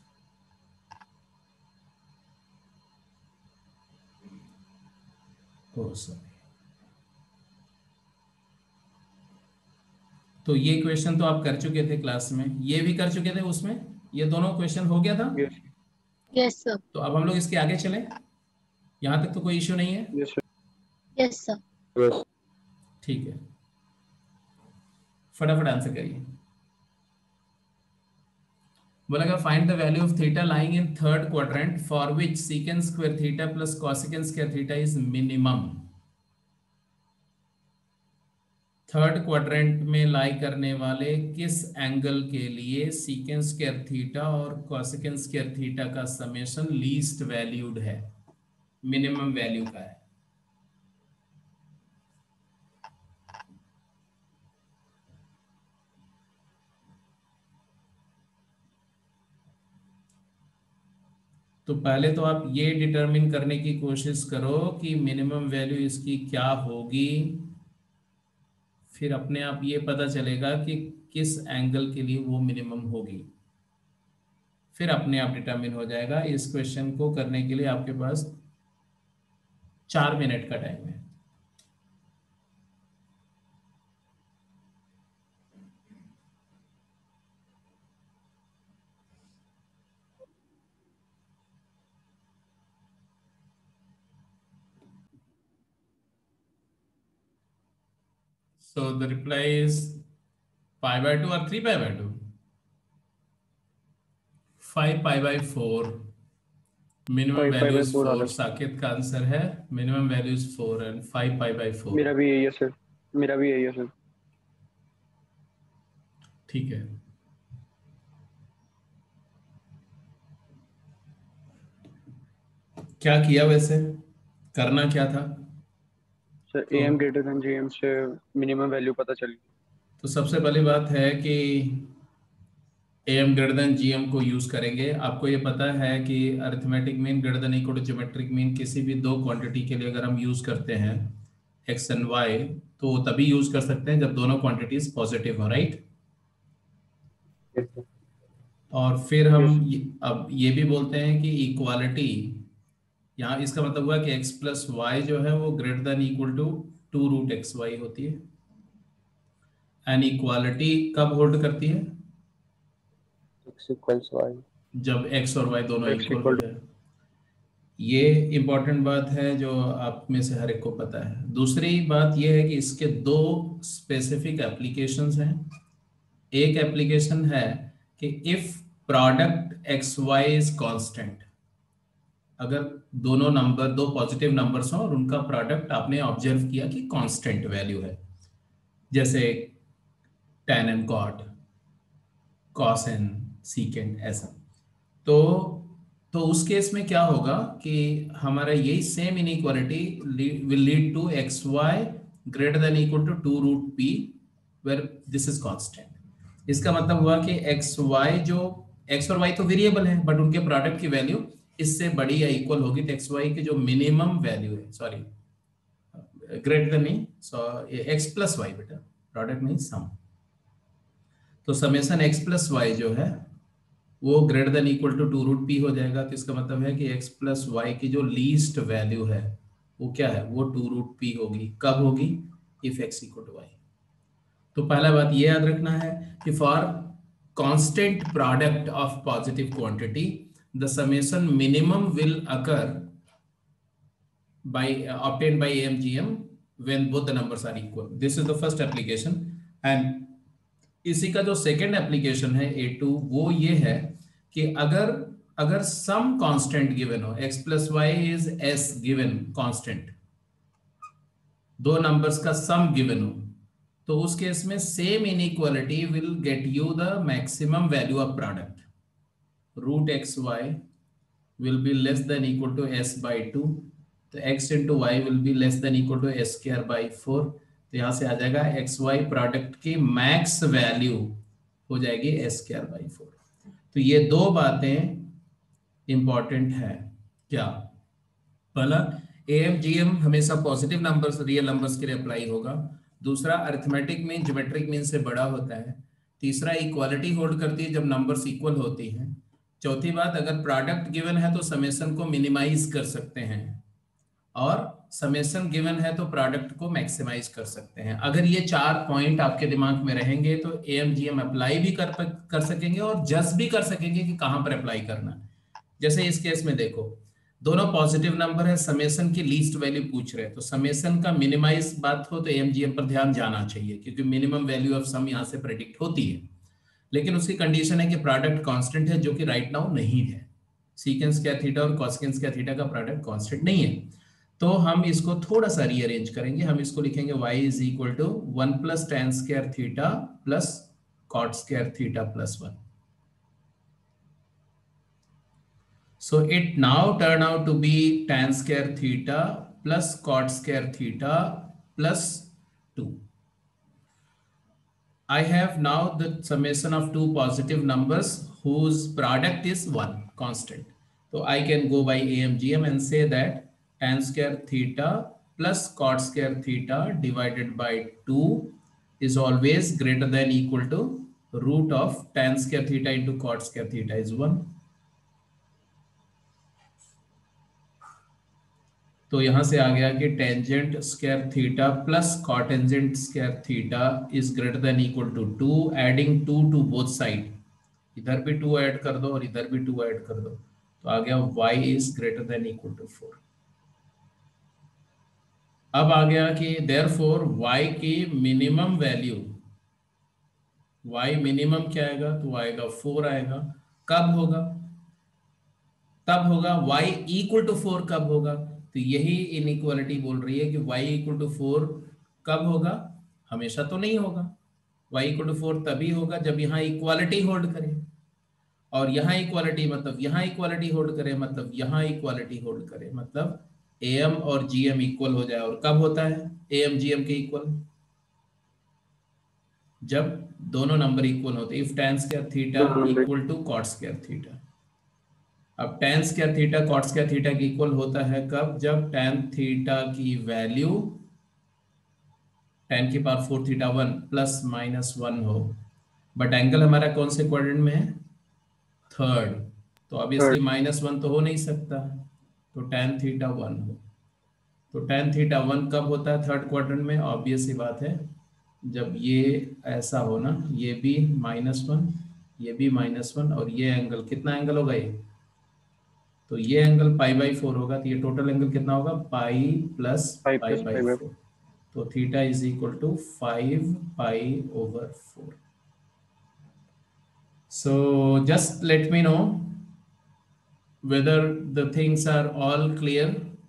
तो ये क्वेश्चन तो आप कर चुके थे क्लास में, ये भी कर चुके थे उसमें, ये दोनों क्वेश्चन हो गया था। Yes Yes, sir. तो अब हम लोग इसके आगे चलें, यहां तक तो कोई इश्यू नहीं है? Yes Yes, sir. यस ठीक है, फटाफट आंसर करिए। बोलेगा find the value of theta lying in third quadrant for which secant square theta plus cosecant square theta is minimum. Third quadrant में लाई करने वाले किस एंगल के लिए सीकेंट स्क्वायर थीटा और कॉसेकेंट स्क्वायर थीटा का समेशन लीस्ट वैल्यूड है, minimum value का है। तो पहले तो आप ये डिटरमिन करने की कोशिश करो कि मिनिमम वैल्यू इसकी क्या होगी, फिर अपने आप ये पता चलेगा कि किस एंगल के लिए वो मिनिमम होगी, फिर अपने आप डिटरमिन हो जाएगा। इस क्वेश्चन को करने के लिए आपके पास 4 मिनट का टाइम है। So the reply is pi/2 or 3/2? 5π/4। Minimum value is 4। Saket का आंसर है मिनिमम वैल्यू इज 4 एंड 5π/4। मेरा भी यही है सर। मेरा भी यही है सर। ठीक है, क्या किया वैसे, करना क्या था? सर तो AM ग्रेटर देन GM से मिनिमम वैल्यू पता चली। तो सबसे पहली बात है कि AM ग्रेटर देन GM को यूज करेंगे। आपको ये पता है कि arithmetic mean greater than equal to geometric mean किसी भी दो क्वांटिटी के लिए अगर हम यूज करते हैं x एंड y, तो तभी यूज कर सकते हैं जब दोनों क्वांटिटीज पॉजिटिव हो, राइट? और फिर यस। अब ये भी बोलते हैं कि इक्वालिटी, यहाँ इसका मतलब हुआ कि x प्लस वाई जो है वो greater than equal to 2√xy होती है। एंड इक्वालिटी कब होल्ड करती है? x equals y। जब x और y दोनों X इक्वल हो इक्वल जाए। ये इंपॉर्टेंट बात है जो आप में से हर एक को पता है। दूसरी बात ये है कि इसके दो स्पेसिफिक एप्लीकेशंस हैं। एक एप्लीकेशन है कि if product x y is constant, अगर दोनों नंबर, दो पॉजिटिव नंबर्स हों और उनका प्रोडक्ट आपने ऑब्जर्व किया कि कांस्टेंट वैल्यू है, जैसे tan and cot, cos and secant, ऐसा। तो उस केस में क्या होगा कि हमारा यही same inequality will lead to x y greater than equal to 2√p where this is constant. इसका मतलब हुआ कि एक्स वाई जो, एक्स और वाई तो वेरिएबल है बट उनके प्रोडक्ट की वैल्यू इससे बड़ी या इक्वल होगी, तो एक्स वाई की जो मिनिमम वैल्यू है, सॉरी ग्रेटर नहीं, सो एक्स प्लस वाई, बेटा प्रोडक्ट नहीं सम, तो समेसन एक्स प्लस वाई जो है वो greater than equal to 2√p हो जाएगा। तो इसका मतलब है कि x प्लस वाई की जो लीस्ट वैल्यू है वो क्या है, वो 2√p होगी। कब होगी? If x equal to y. तो पहला बात ये याद रखना है कि for constant product of positive quantity the summation minimum will occur by obtained by AMGM when both the numbers are equal. This is the first application and इसी का जो सेकेंड एप्लीकेशन है A2 वो ये है कि अगर सम कांस्टेंट गिवन हो, x plus y is s given constant, दो नंबर्स का सम गिवन हो, तो उस केस में same inequality will get you the maximum value of product. √xy will be less than equal to s by 2, तो x into y will be less than equal to s square by 4। तो यहां से आ जाएगा x y product की max value हो जाएगी S square by 4। तो ये दो बातें इंपॉर्टेंट है। क्या? पहला, एएमजीएम हमेशा पॉजिटिव नंबर्स, रियल नंबर्स के लिए अप्लाई होगा। दूसरा, अरिथमेटिक मीन ज्योमेट्रिक मीन से बड़ा होता है। तीसरा, इक्वालिटी होल्ड करती है जब नंबर्स इक्वल होती हैं। चौथी बात, अगर प्रोडक्ट गिवन है तो समेशन को मिनिमाइज कर सकते हैं, और समेशन गिवन है तो प्रोडक्ट को मैक्सिमाइज कर सकते हैं। अगर ये चार पॉइंट आपके दिमाग में रहेंगे तो एएमजीएम अप्लाई भी कर सकेंगे और जज भी कर सकेंगे कि कहां पर अप्लाई करना। जैसे इस केस में देखो, दोनों पॉजिटिव नंबर है, समेशन की लीस्ट वैल्यू पूछ रहे हैं, तो समेशन का मिनिमाइज बात हो तो एएमजीएम पर ध्यान जाना चाहिए, क्योंकि मिनिमम वैल्यू ऑफ सम यहां से प्रेडिक्ट होती है। लेकिन उसकी कंडीशन है कि प्रोडक्ट कांस्टेंट है, जो कि राइट नाउ नहीं है। सीकेंस स्क्वायर थीटा और कॉसेकेंस स्क्वायर थीटा का प्रोडक्ट कांस्टेंट नहीं है। तो हम इसको थोड़ा सा रीअरेंज करेंगे। हम इसको लिखेंगे y is equal to 1 plus tan square theta plus cot square theta plus 1। So it now turn out to be tan square theta plus cot square theta plus 2. I have now the summation of two positive numbers whose product is 1 constant. So I can go by AMGM and say that tan square theta plus cot square theta divided by 2 is always greater than equal to root of tan square theta into cot square theta is 1. तो यहां से आ गया कि tangent square theta plus cotangent square theta is greater than equal to 2, adding 2 to both side. इधर भी 2 add कर दो और इधर भी 2 ऐड कर दो, तो आ गया y is greater than equal to 4। अब आ गया कि देयरफॉर y की मिनिमम वैल्यू, y मिनिमम क्या आएगा, तो आएगा 4 आएगा। कब होगा? तब होगा y इक्वल टू 4। कब होगा? तो यही इनइक्वालिटी बोल रही है कि y इक्वल टू 4 कब होगा? हमेशा तो नहीं होगा। y = 4 तभी होगा जब यहाँ इक्वालिटी होल्ड करे, और यहाँ इक्वालिटी मतलब यहाँ इक्वालिटी होल्ड करे, मतलब यहाँ इक्वालिटी होल्ड करे, मतलब am और gm इक्वल हो जाए। और कब होता है am gm के इक्वल? जब दोनों नंबर इक्वल होते हैं। If tan square theta equal to cot square theta. अब tan square theta cot square theta के इक्वल होता है कब? जब tan थीटा की वैल्यू tan की पावर 4 थीटा 1 प्लस माइनस 1 हो, बट एंगल हमारा कौन से क्वाड्रेंट में है? थर्ड। तो ऑब्वियसली -1 तो हो नहीं सकता, तो tan थीटा 1 हो। तो tan थीटा 1 कब होता है थर्ड क्वाड्रेंट में? ऑब्वियस सी बात है, जब ये ऐसा हो ना, ये भी -1, ये भी -1, और ये एंगल कितना एंगल होगा ये? तो ये एंगल π/4 होगा, तो ये टोटल एंगल कितना होगा? Pi plus π/4। तो theta is equal to 5π/4। So just let me know whether the things are all clear.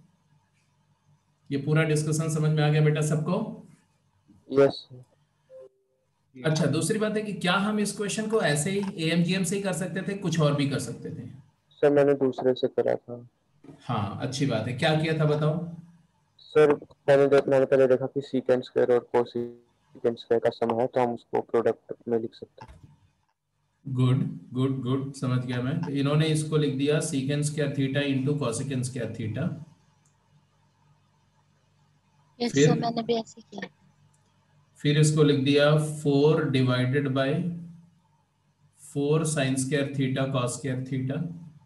ये पूरा डिस्कशन समझ में आ गया बेटा सबको? यस। अच्छा, दूसरी बात है कि क्या हम इस क्वेश्चन को ऐसे ही AMGM से ही कर सकते थे, कुछ और भी कर सकते थे? सर मैंने दूसरे से करा था। हाँ, अच्छी बात है। क्या किया था बताओ? सर मैंने पहले देखा कि सीकेंड स्क्वायर और कोसेकेंड स्क्वायर का सम है, तो हम उसको प्रोडक्ट में लिख सकते हैं। गुड गुड गुड, समझ गया मैं। तो इन्होंने इसको लिख दिया secant square theta into cosecant square theta. Yes फिर सर, मैंने भी ऐसे किया। फिर इसको लिख दिया 4 divided by 4 sine square theta cos square theta.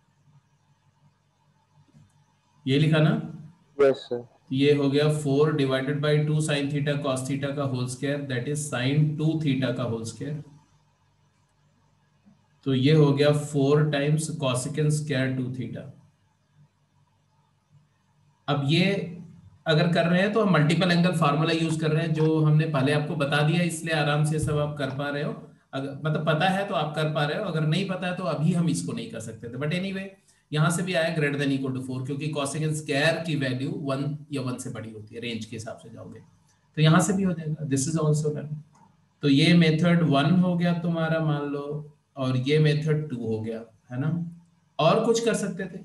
ये लिखा ना? Yes sir. ये हो गया 4 divided by 2 sine theta cos theta का whole square, that is sine 2 theta का होल स्क्वायर। तो ये हो गया 4 टाइम्स कॉसेकेंड स्क्वायर 2 थीटा। अब ये अगर कर रहे हैं तो हम मल्टीपल एंगल फार्मूला यूज कर रहे हैं, जो हमने पहले आपको बता दिया, इसलिए आराम से सब आप कर पा रहे हो। अगर मतलब पता है तो आप कर पा रहे हो, अगर नहीं पता है तो अभी हम इसको नहीं कर सकते थे। बट एनीवे, यहाँ से भी आया ग्रेटर देन इक्वल टू 4, क्योंकि कॉसेकेंड स्क्वायर की वैल्यू 1 या 1 से बड़ी होती है, रेंज के हिसाब से जाओगे तो यहाँ से भी हो जाएगा। This is also done. तो ये मेथड 1 हो गया तुम्हारा मान लो, और ये मेथड 2 हो गया, है ना? और कुछ कर सकते थे,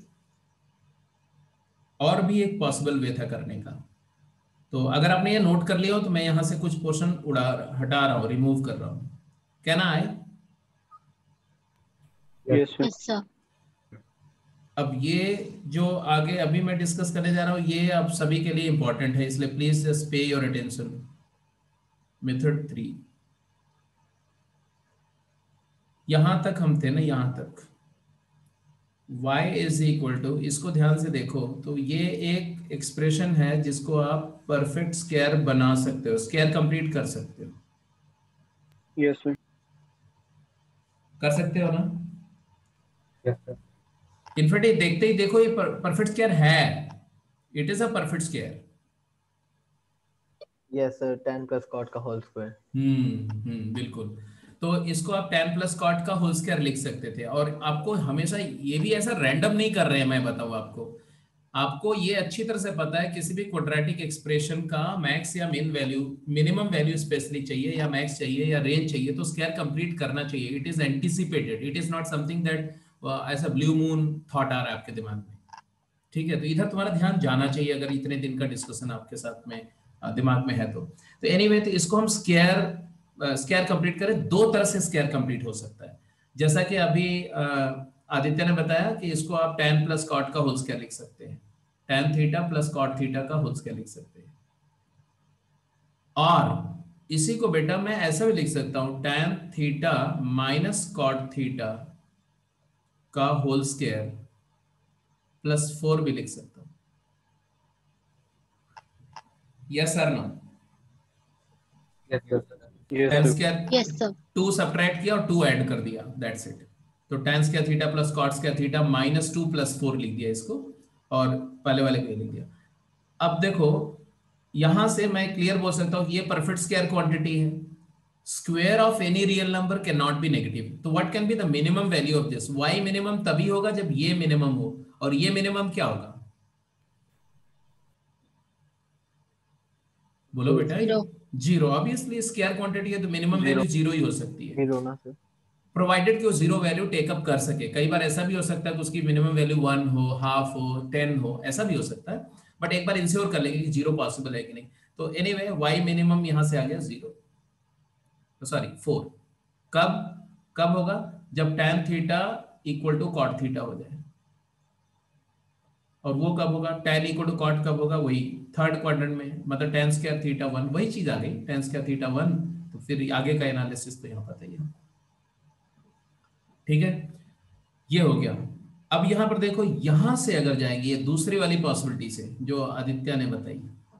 और भी एक पॉसिबल वे था करने का। तो अगर आपने ये नोट कर लिया हो तो मैं यहाँ से कुछ पोर्शन हटा रहा हूँ, रिमूव कर रहा हूँ। क्या ना आए? Yes yes sir. अब ये जो आगे अभी मैं डिस्कस करने जा रहा हूँ, ये आप सभी के लिए इंपॉर्टेंट है, इसलिए please just pay your attention. Method 3, यहां तक हम थे ना, यहां तक y इज इक्वल टू, इसको ध्यान से देखो तो ये एक एक्सप्रेशन है जिसको आप परफेक्ट स्क्वायर बना सकते हो, स्क्वायर कंप्लीट कर सकते हो। Yes sir. कर सकते हो ना? Yes sir. इनफैक्ट ये देखते ही देखो, ये परफेक्ट स्क्वायर है, it is a perfect square. Yes sir, tan plus cot का होल स्क्वायर। बिल्कुल। तो इसको आप tan प्लस कॉट का होल स्क्वायर लिख सकते थे। और आपको हमेशा ये भी ऐसा रैंडम नहीं कर रहे हैं, मैं बताऊं आपको, आपको ये अच्छी तरह से पता है किसी भी क्वाड्रेटिक एक्सप्रेशन का मैक्स या मिन वैल्यू, मिनिमम वैल्यू स्पेशली चाहिए, या मैक्स चाहिए या रेंज चाहिए, तो स्क्वायर कंप्लीट करना चाहिए। It is anticipated, it is not something that ऐसा ब्लू मून थॉट आ रहा है आपके दिमाग में। ठीक है, तो इधर तुम्हारा ध्यान जाना चाहिए अगर इतने दिन का डिस्कशन आपके साथ में दिमाग में है तो। एनीवे, तो इसको हम स्क्वायर कंप्लीट करें, दो तरह से स्क्वायर कंप्लीट हो सकता है। जैसा कि अभी आदित्य ने बताया कि इसको आप tan प्लस कॉट का होल स्क्वायर लिख सकते हैं, tan theta plus cot theta का होल स्क्वायर लिख सकते हैं। और इसी को बेटा मैं ऐसा भी लिख सकता हूं, tan theta minus cot theta का होल स्क्वायर प्लस 4 भी लिख सकता हूं। Yes sir? No? tan square yes sir. 2 subtract किया और 2 ऐड कर दिया, दैट्स इट। तो tan square theta plus cot square theta minus 2 plus 4 लिख दिया इसको, और पहले वाले को लिख दिया। अब देखो, यहां से मैं क्लियर बोल सकता हूं कि ये परफेक्ट स्क्वायर क्वांटिटी है। Square of any real number can not be negative, तो what can be the minimum value of this? y minimum तभी होगा जब ये मिनिमम हो, और ये मिनिमम क्या होगा? बोलो बेटा। Zero. Zero, obviously square quantity है तो मिनिमम वैल्यू जीरो ही हो सकती है, जीरो ना सर। प्रोवाइडेड कि वो जीरो वैल्यू टेकअप कर सके। कई बार ऐसा भी हो सकता है कि उसकी मिनिमम वैल्यू 1 हो, हाफ हो, 10 हो, ऐसा भी हो सकता है, बट एक बार इंश्योर कर लेंगे कि जीरो पॉसिबल है कि नहीं। तो एनीवे वाई मिनिमम यहां से आ गया 0, सॉरी 4। कब कब होगा? जब tan theta equal to cot theta हो जाए। और वो कब होगा? tan इक्वल टू कॉट कब होगा? वही थर्ड क्वाड्रेंट में, मतलब tan स्क्वायर थीटा 1, वही चीज आ गई tan स्क्वायर थीटा 1। तो फिर आगे का एनालिसिस तो यहाँ पता ही है। ठीक है, ये हो गया। अब यहां पर देखो, यहां से अगर जाएंगे ये दूसरी वाली पॉसिबिलिटी से जो आदित्य ने बताई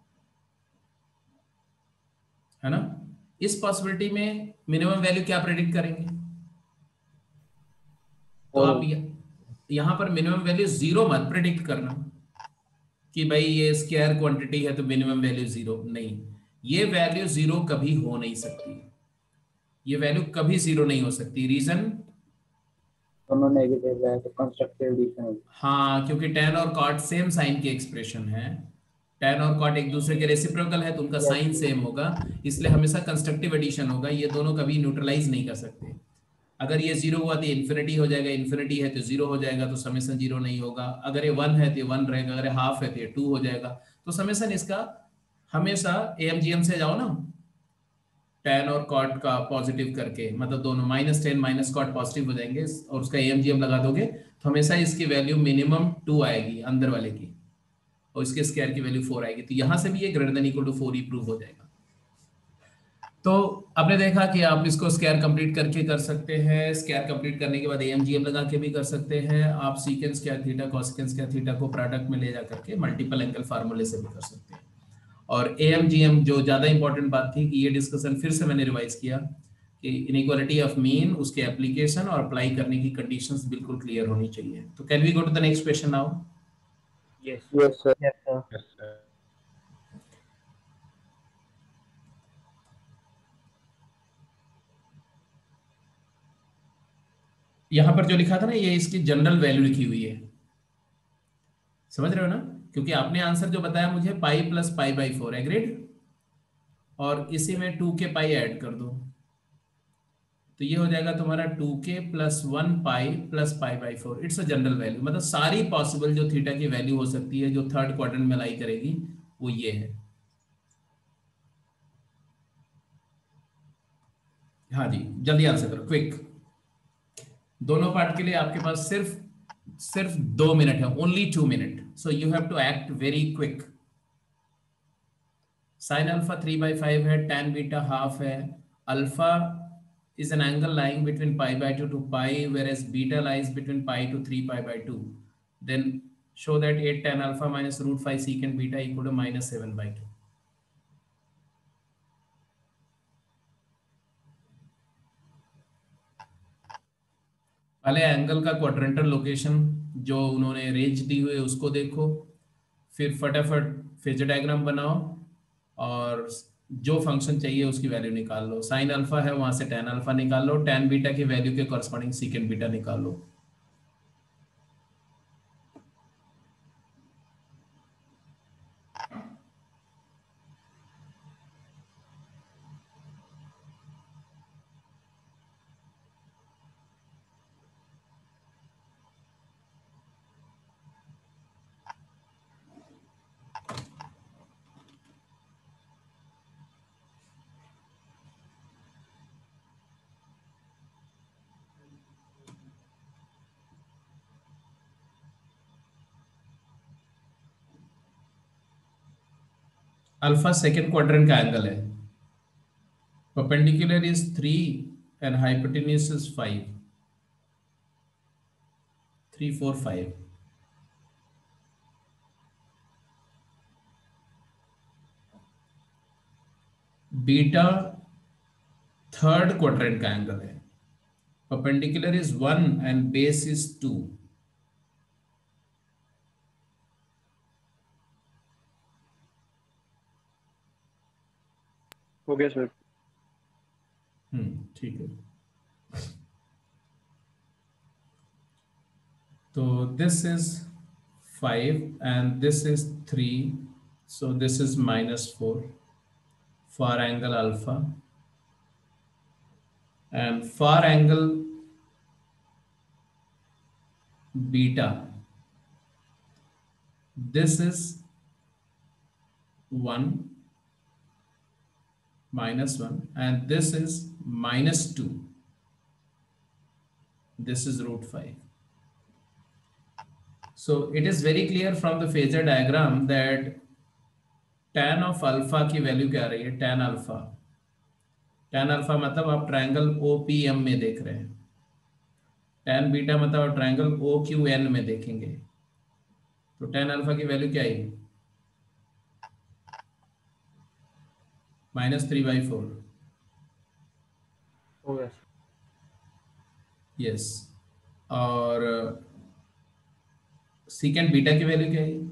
है ना, इस पॉसिबिलिटी में मिनिमम वैल्यू क्या प्रेडिक्ट करेंगे? तो आप यहां पर मिनिमम वैल्यू 0 मत प्रेडिक्ट करना कि भाई ये स्क्वायर क्वांटिटी है तो मिनिमम वैल्यू 0 नहीं। ये वैल्यू 0 कभी हो नहीं सकती, ये वैल्यू कभी 0 नहीं हो सकती। रीजन, दोनों नेगेटिव है तो कंस्ट्रक्टिव एडिशन होगी। हाँ, क्योंकि tan और cot सेम साइन की एक्सप्रेशन है, tan और cot एक दूसरे के रेसिप्रोकल है तो उनका साइन सेम होगा, इसलिए हमेशा कंस्ट्रक्टिव एडिशन होगा। ये दोनों कभी न्यूट्रलाइज नहीं कर सकते। अगर ये 0 हुआ तो इन्फिनिटी हो जाएगा, इन्फिनिटी है तो 0 हो जाएगा, तो समेशन 0 नहीं होगा। अगर ये 1 है तो ये 1 रहेगा, अगर ये हाफ है तो ये 2 हो जाएगा। तो समेशन इसका हमेशा AMGM से जाओ ना, tan और cot का पॉजिटिव करके, मतलब दोनों -10 -cot पॉजिटिव हो जाएंगे और उसका AMGM लगा दोगे तो हमेशा इसकी वैल्यू मिनिमम 2 आएगी अंदर वाले की, और इसके स्क्वायर की वैल्यू 4 आएगी। तो यहां से भी ये ग्रेटर देन इक्वल टू 4 ही प्रूव हो जाएगा। तो आपने देखा कि आप इसको स्क्वायर कंप्लीट करके कर सकते हैं, स्क्वायर कंप्लीट करने के बाद AMGM लगा के भी कर सकते हैं। आप secant square theta cosecant square theta को प्रोडक्ट में ले जा करके मल्टीपल एंगल फार्मूले से भी कर सकते हैं। और AMGM जो ज्यादा इंपॉर्टेंट बात थी कि ये डिस्कशन फिर से मैंने रिवाइज किया कि इनइक्वालिटी ऑफ मीन, उसके एप्लीकेशन और अप्लाई करने की कंडीशंस बिल्कुल क्लियर होनी चाहिए। तो can we go to the next question now? Yes sir. Yes sir. यहां पर जो लिखा था ना, ये इसकी जनरल वैल्यू लिखी हुई है, समझ रहे हो ना? क्योंकि आपने आंसर जो बताया मुझे पाई प्लस पाई बाई 4, एग्रीड, और इसी में 2k पाई ऐड कर दो तो ये हो जाएगा तुम्हारा 2k plus 1 pi plus pi by 4। It's a general value, मतलब सारी पॉसिबल जो थीटा की वैल्यू हो सकती है जो थर्ड क्वाड्रेंट में लाई करेगी वो ये है। हाँ जी, जल्दी आंसर करो, क्विक। दोनों पार्ट के लिए आपके पास सिर्फ 2 मिनट है, only 2 minute, so you have to act very quick. Sine alpha 3/5 है, tan बीटा हाफ है, alpha is an angle lying between pi by 2 to pi, whereas beta lies between pi to 3 pi by 2. Then show that 8 tan alpha minus root 5 secant beta equal to -7/2. पहले angle का quadrantal location जो उन्होंने range दी हुई है उसको देखो, फिर फटाफट फेजर डायग्राम बनाओ और जो फंक्शन चाहिए उसकी वैल्यू निकाल लो। साइन अल्फा है, वहां से tan अल्फा निकाल लो, tan बीटा की वैल्यू के कॉरस्पॉन्डिंग सीकेंट बीटा निकाल लो। अल्फा सेकेंड क्वाड्रेंट का एंगल है, perpendicular is 3 and hypotenuse is 5, 3 4 5। Beta third quadrant का एंगल है, perpendicular is 1 and base is 2। हो गया सर। ठीक है। तो this is 5 and this is 3, so this is -4, for angle alpha, and for angle beta, this is 1 minus 1 and this is minus 2. This is root 5. So it is very clear from the phasor diagram that tan of alpha की value क्या आ रही है? tan alpha. tan alpha मतलब आप triangle OPM में देख रहे हैं. tan बीटा मतलब आप ट्रायंगल OQN में देखेंगे. तो tan alpha की वैल्यू क्या आएगी? -3/4. यस. और सीकेंट बीटा की वैल्यू क्या है?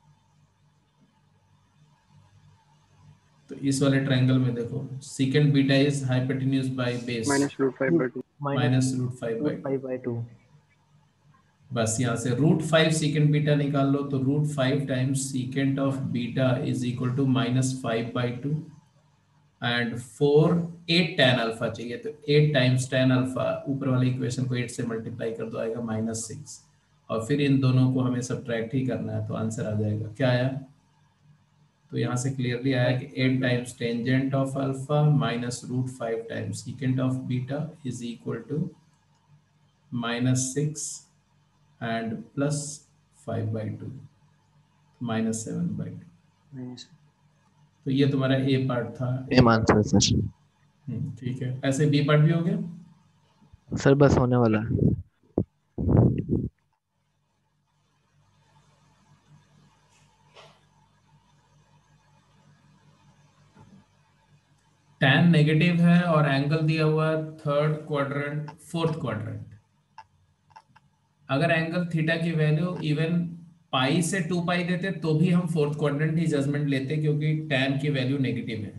तो इस वाले ट्रायंगल में देखो, secant beta is hypotenuse by base -√5/2. -√5/2. बस यहाँ से √5 सीकेंट बीटा निकाल लो, तो √5 times secant of beta is equal to -5/2 and 8 tan alpha चाहिए, तो 8 टाइम्स tan अल्फा, ऊपर वाले इक्वेशन को 8 से मल्टीप्लाई कर दो, आएगा -6 और फिर इन दोनों को हमें सब्ट्रैक्ट ही करना है, तो आंसर आ जाएगा. क्या आया? तो यहाँ से क्लियरली आया कि 8 times tangent of alpha minus √5 times secant of beta is equal to -6 and +5/2 -7/2. तो ये तुम्हारा ए पार्ट था. Same answer sir. ठीक है. ऐसे बी पार्ट भी हो गया. सर बस होने वाला है. tan नेगेटिव है और एंगल दिया हुआ है 3rd क्वाड्रेंट 4th क्वाड्रेंट. अगर एंगल थीटा की वैल्यू इवन पाई से 2 पाई देते तो भी हम 4th क्वाड्रेंट ही जजमेंट लेते, क्योंकि tan की वैल्यू नेगेटिव है.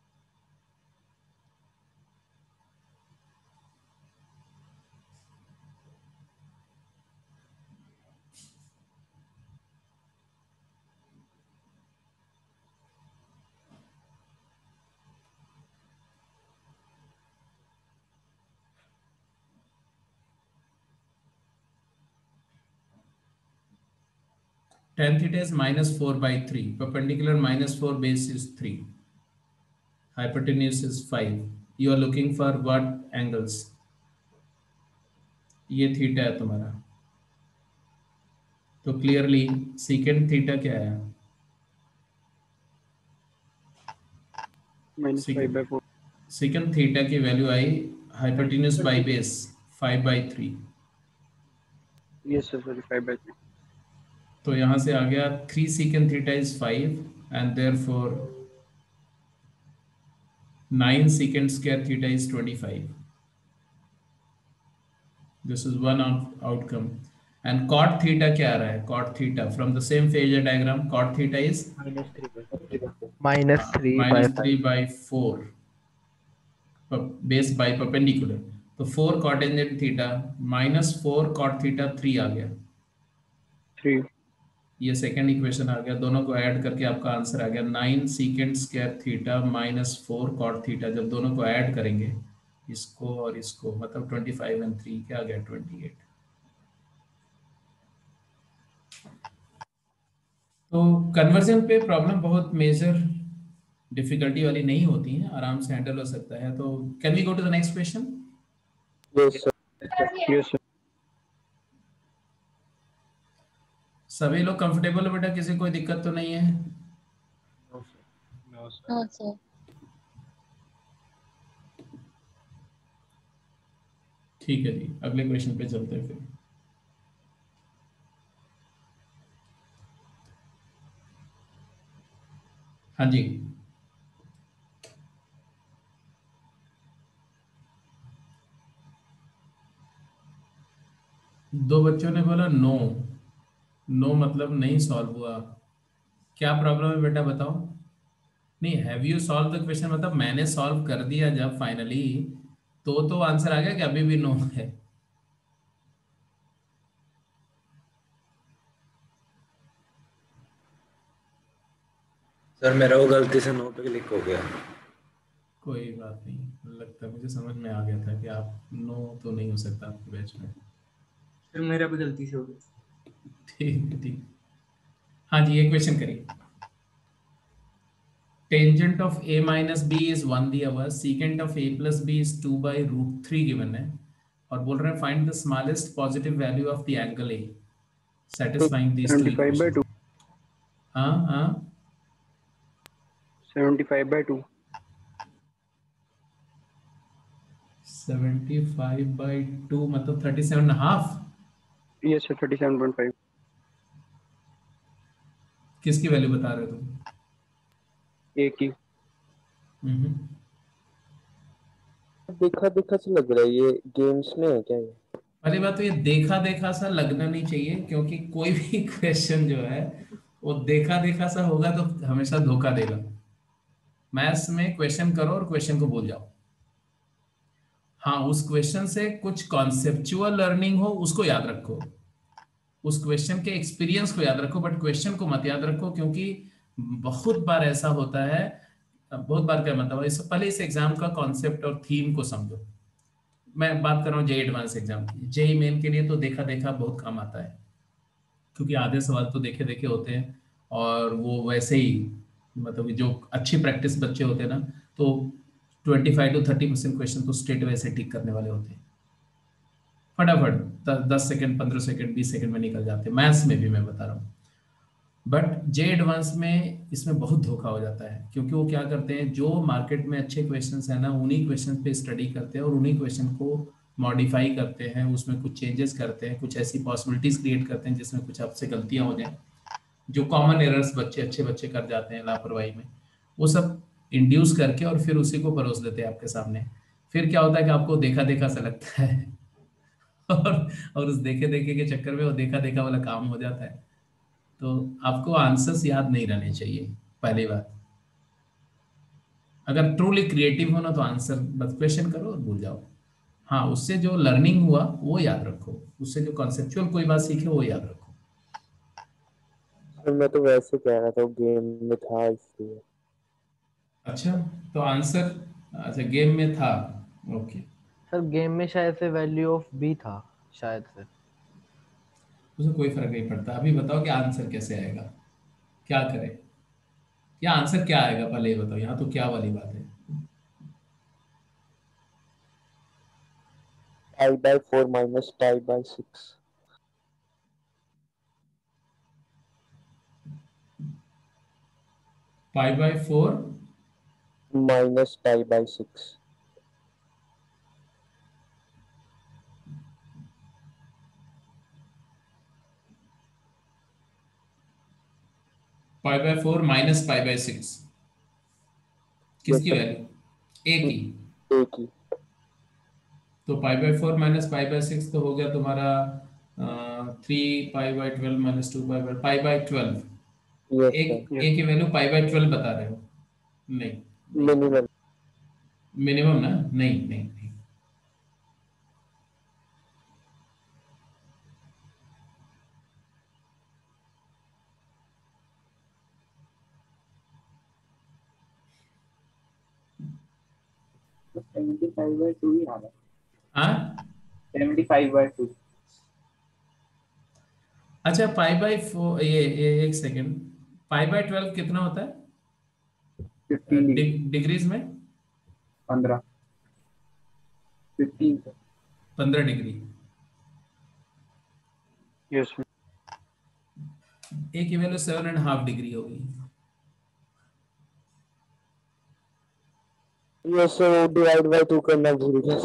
Tan theta is -4/3. Perpendicular -4 base is 3. Hypotenuse is 5. You are looking for what angles? ये थीटा है तुम्हारा. तो क्लियरली सीकेंट थीटा क्या है? -5/4. सीकेंट थीटा की वैल्यू आई hypotenuse by base 5/3. Yes sir, sorry, 5/3. तो यहाँ से आ गया 3 secant theta is 5 and therefore 9 secant square theta is 25. This is one outcome. And cot theta क्या आ रहा है? Cot theta from the same phasor diagram, cot theta is -3/4 base by perpendicular. तो 4 cotangent theta -4 cot theta 3 आ गया. 3. ये second equation आ गया. दोनों को add करके आपका आंसर आ गया 9 secant square theta -4 cot theta. जब दोनों को ऐड करेंगे, इसको और इसको, मतलब 25 एंड 3 क्या आ गया? 28. तो कन्वर्जन पे प्रॉब्लम बहुत मेजर डिफिकल्टी वाली नहीं होती है, आराम से हैंडल हो सकता है. तो can we go to the next question? Yes sir. Yes sir. सभी लोग कंफर्टेबल हो बेटा? किसी कोई दिक्कत तो नहीं है? No, sir. ठीक है जी, अगले क्वेश्चन पे चलते हैं फिर. हाँ जी. दो बच्चों ने बोला नो. नो मतलब नहीं सॉल्व हुआ. क्या प्रॉब्लम है बेटा बताओ? नहीं, have you solve the question मतलब मैंने सॉल्व कर दिया जब फाइनली, तो आंसर आ गया कि अभी भी नो है. सर मेरा वो गलती से नो पे क्लिक हो गया. कोई बात नहीं, लगता मुझे समझ में आ गया था कि आप नो तो नहीं हो सकता आपके बैच में। फिर मेरा भी गलती से हो गया। ठीक ठीक। हाँ जी, ये क्वेश्चन करिए। Tangent of a minus B is 1 दिया हुआ, secant of a plus B is 2/√3 given है, और बोल रहे हैं find the smallest positive value of the angle a satisfying these two 75/2. equations। हाँ हाँ, 75/2. 75/2 मतलब 37.5। Yes sir, 37.5. किसकी वैल्यू बता रहे हो तुम? A की। देखा देखा से लग रहा है, ये गेम्स में है क्या ये? पहली बात तो ये देखा देखा सा लगना नहीं चाहिए, क्योंकि कोई भी क्वेश्चन जो है वो देखा देखा सा होगा तो हमेशा धोखा देगा। मैथ्स में क्वेश्चन करो और क्वेश्चन को भूल जाओ। हाँ, उस क्वेश्चन से कुछ कॉन्सेप्चुअल लर्निंग हो उसको याद रखो, उस क्वेश्चन के एक्सपीरियंस को याद रखो, बट क्वेश्चन को मत याद रखो, क्योंकि बहुत बार ऐसा होता है। बहुत बार क्या मतलब है, इससे पहले इस एग्जाम का कॉन्सेप्ट और थीम को समझो। मैं बात कर रहा हूँ जेई एडवांस एग्जाम की, जेई मेन के लिए तो देखा देखा बहुत काम आता है, क्योंकि आधे सवाल तो देखे देखे होते हैं, और वो वैसे ही मतलब कि जो अच्छी प्रैक्टिस बच्चे होते हैं ना, तो 25 to 30% क्वेश्चन तो स्ट्रेट वैसे टिक करने वाले होते हैं, फटाफट 10 सेकंड 15 सेकंड 20 सेकंड में निकल जाते हैं। मैथ्स में भी मैं बता रहा हूँ, बट जे एडवांस में इसमें बहुत धोखा हो जाता है, क्योंकि वो क्या करते हैं, जो मार्केट में अच्छे क्वेश्चंस है ना, उन्हीं क्वेश्चंस पे स्टडी करते हैं और उन्हीं क्वेश्चन को मॉडिफाई करते हैं, उसमें कुछ चेंजेस करते हैं, कुछ ऐसी पॉसिबिलिटीज क्रिएट करते हैं जिसमें कुछ आपसे गलतियां हो जाएं, जो कॉमन एरर्स बच्चे अच्छे बच्चे कर जाते हैं लापरवाही में, वो सब इंड्यूस करके और फिर उसी को परोस देते हैं आपके सामने। फिर क्या होता है कि आपको देखा देखा सा लगता है और उस देखे देखे के चक्कर में वो देखा देखा वाला काम हो जाता है। तो आपको आंसर्स याद नहीं रहने चाहिए, पहली बात। अगर ट्रूली क्रिएटिव हो ना तो आंसर बस क्वेश्चन करो और भूल जाओ। हाँ, उससे जो लर्निंग हुआ वो याद रखो, उससे जो कॉन्सेप्चुअल कोई बात सीखे वो याद रखो। सर मैं तो वैसे कह रहा था, गेम में था इसलिए। अच्छा, तो आंसर अच्छा गेम में था, ओके। सर गेम में शायद से वैल्यू ऑफ बी था, शायद से। उसे कोई फर्क नहीं पड़ता। अभी बताओ कि आंसर कैसे आएगा, क्या करें, या आंसर क्या आएगा पहले ये बताओ, यहाँ तो क्या वाली बात है। π/4 minus π/6। π/4 minus π/6। π/4 माइनस π/6 किसकी वैल्यू? ए की। एक ही। तो π/4 माइनस π/6 तो हो गया तुम्हारा 3π/12 माइनस 2π/12। यस एक सर। ए की वैल्यू π/12 बता रहे हो? नहीं, मिनिमम। मिनिमम ना, नहीं नहीं नहीं। तो 75/2 ही आ रहा है। हाँ 75/2। अच्छा, π/4 ये एक सेकंड, π/12 कितना होता है 15 डिग्रीज में? 15 15 15 डिग्री। Yes sir. ए की वैल्यू 7.5 डिग्री होगी। यस सर, वो डिवाइड बाय 2 करना भूल गया।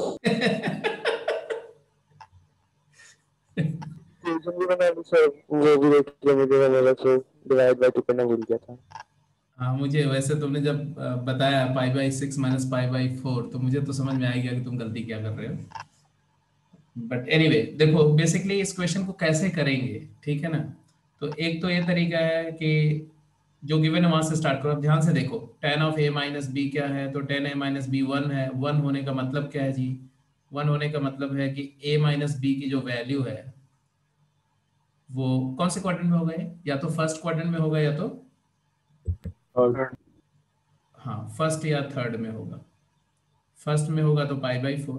क्वेश्चन भी बना ली सर, वो भी देख के मुझे लगा सर डिवाइड बाय 2 करना भूल गया था। हाँ, मुझे वैसे तुमने जब बताया π/6 माइनस π/4 तो मुझे तो समझ में आ गया कि तुम गलती क्या कर रहे हो। बट एनीवे देखो, बेसिकली इस क्वेश्चन को कैसे करेंगे, ठीक है ना। तो एक तो ये तरीका है कि जो गिवन है वहां से स्टार्ट करो। अब ध्यान से देखो, tan of a minus B क्या है, तो tan a माइनस बी 1 है। 1 होने का मतलब क्या है जी? 1 होने का मतलब है कि a माइनस बी की जो वैल्यू है वो कौन से क्वाड्रेंट में होगा? या तो फर्स्ट क्वाड्रेंट में होगा या तो और हाँ फर्स्ट या थर्ड में होगा, फर्स्ट में होगा तो π/4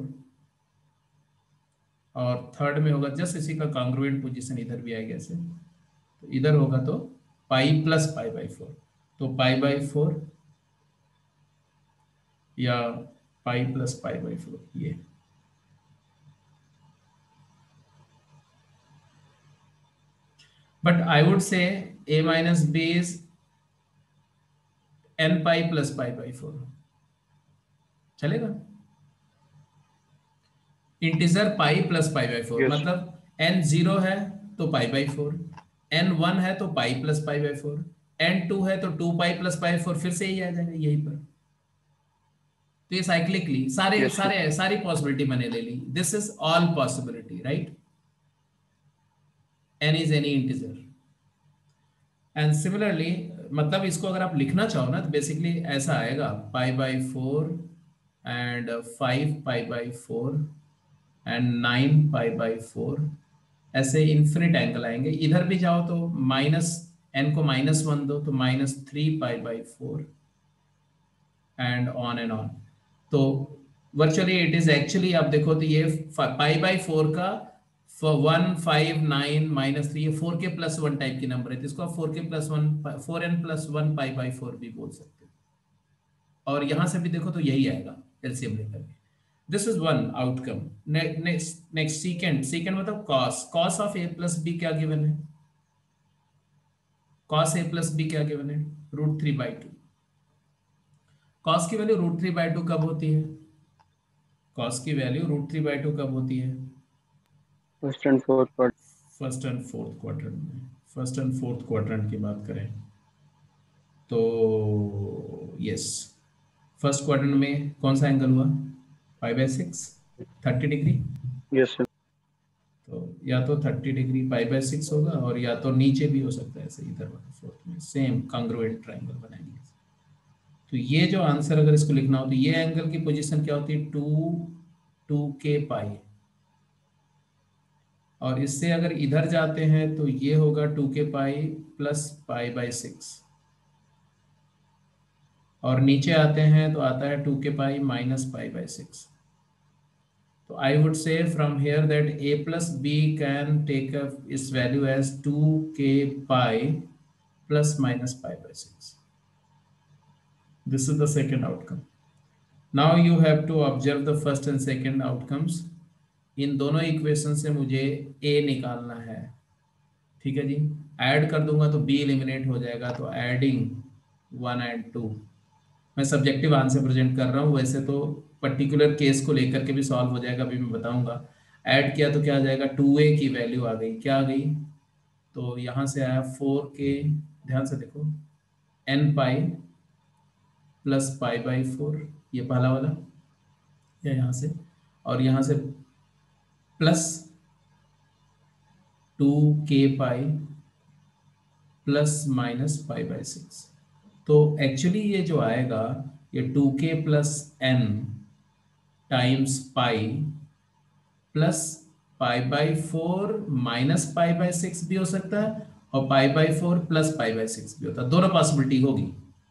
और थर्ड में होगा जस्ट इसी का कॉन्ग्रुएंट पोजीशन इधर भी आएगा ऐसे, तो इधर होगा तो पाई प्लस π/4, तो π/4 या पाई प्लस π/4 ये। But I would say a minus b is n pi plus π/4, चलेगा? Integer pi plus π/4 Yes. मतलब n 0 है तो π/4, n 1 है तो पाई प्लस π/4, n 2 है तो 2 पाई प्लस π/4, फिर से यही आ जाएगा यहीं पर। तो ये साइक्लिकली सारी पॉसिबिलिटी मैंने ले ली। This is all possibility, right? n is any integer and similarly मतलब इसको अगर आप लिखना चाहो ना तो बेसिकली ऐसा आएगा π/4 एंड 5 π/4 एंड 9 π/4, ऐसे इन्फिनिट एंगल आएंगे। इधर भी जाओ तो माइनस n को -1 दो तो -3 π/4 एंड ऑन। तो वर्चुअली इट इज एक्चुअली आप देखो तो ये π/4 का 1 5 9 -3 ये 4k + 1 टाइप की नंबर है, तो इसको आप 4k + 1 4n + 1 π/4 भी बोल सकते हो। और यहां से भी देखो तो यही आएगा एलसीएम लेकर के। This is one outcome. Next second मतलब cos ऑफ a + b क्या गिवन है? cos a + b क्या गिवन है? √3/2। cos की वैल्यू √3/2 कब होती है? cos की वैल्यू √3/2 कब होती है? First and fourth quadrant. First and fourth quadrant में। फर्स्ट एंड फोर्थ क्वाड्रेंट की बात करें तो यस, फर्स्ट क्वाड्रेंट में कौन सा एंगल हुआ? π/6 30 डिग्री। Yes sir. तो या तो 30 डिग्री π/6 होगा और या तो नीचे भी हो सकता है ऐसे इधर वाला फोर्थ में, सेम कॉन्ग्रुएंट ट्रायंगल बनाएंगे। तो ये जो आंसर अगर इसको लिखना हो तो ये एंगल की पोजीशन क्या होती है? 2k पाई। और इससे अगर इधर जाते हैं तो ये होगा 2k पाई प्लस π/6 और नीचे आते हैं तो आता है 2k पाई माइनस π/6। तो I would say from here that a + b can take up इस value as 2k pi plus minus π/6। This is the second outcome. Now you have to observe the first and second outcomes. इन दोनों equation से मुझे a निकालना है, ठीक है जी। Add कर दूंगा तो b एलिमिनेट हो जाएगा, तो एडिंग 1 and 2। मैं सब्जेक्टिव आंसर प्रेजेंट कर रहा हूँ, वैसे तो पर्टिकुलर केस को लेकर के भी सॉल्व हो जाएगा, अभी मैं बताऊंगा। ऐड किया तो क्या आ जाएगा? 2a की वैल्यू आ गई, क्या आ गई? तो यहाँ से आया 4k, ध्यान से देखो, n पाई प्लस π/4 ये पहला वाला या यहाँ से, और यहाँ से plus 2k pi plus minus π/6। तो एक्चुअली ये जो आएगा ये 2k plus n times pi plus π/4 minus π/6 भी हो सकता है और π/4 प्लस π/6 भी होता है, दोनों पॉसिबिलिटी होगी।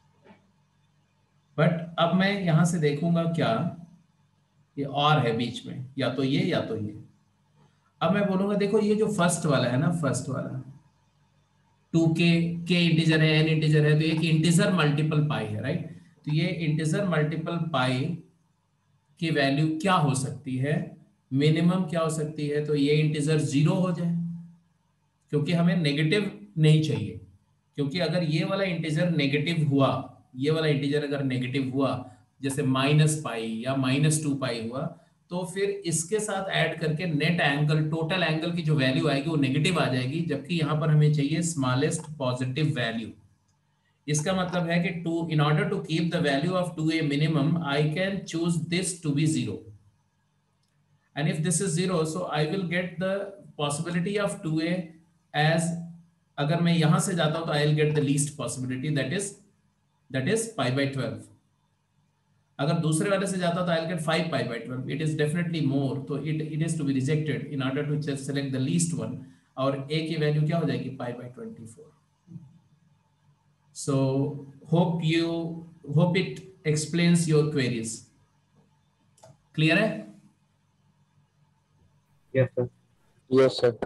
बट अब मैं यहां से देखूंगा क्या ये और है बीच में, या तो ये या तो ये। अब मैं बोलूंगा देखो ये जो फर्स्ट वाला है ना, फर्स्ट वाला 2k, k इंटीजर है, n इंटीजर है, तो एक इंटीजर मल्टीपल पाई है, राइट? तो ये इंटीजर मल्टीपल पाई की वैल्यू क्या हो सकती है? मिनिमम क्या हो सकती है? तो ये इंटीजर 0 हो जाए, क्योंकि हमें नेगेटिव नहीं चाहिए। क्योंकि अगर ये वाला इंटीजर नेगेटिव हुआ, ये वाला इंटीजर अगर नेगेटिव हुआ जैसे -π या -2 पाई हुआ, तो फिर इसके साथ ऐड करके नेट एंगल, टोटल एंगल की जो वैल्यू आएगी वो नेगेटिव आ जाएगी, जबकि यहाँ पर हमें चाहिए स्मॉलेस्ट पॉजिटिव वैल्यू। इसका मतलब है कि in order to keep the value of 2a minimum I can choose this to be 0, and if this is 0 so I will get the possibility of 2a as, अगर मैं यहां से जाता हूं तो I will get the least possibility that is π/12। अगर दूसरे वाले से जाता तो I will get 5 π/12, it is definitely more, तो it is to be rejected in order to select the least one, और a की वैल्यू क्या हो जाएगी? π/24। So hope you hope it explains your queries. Clear है? Yes, sir. Yes sir.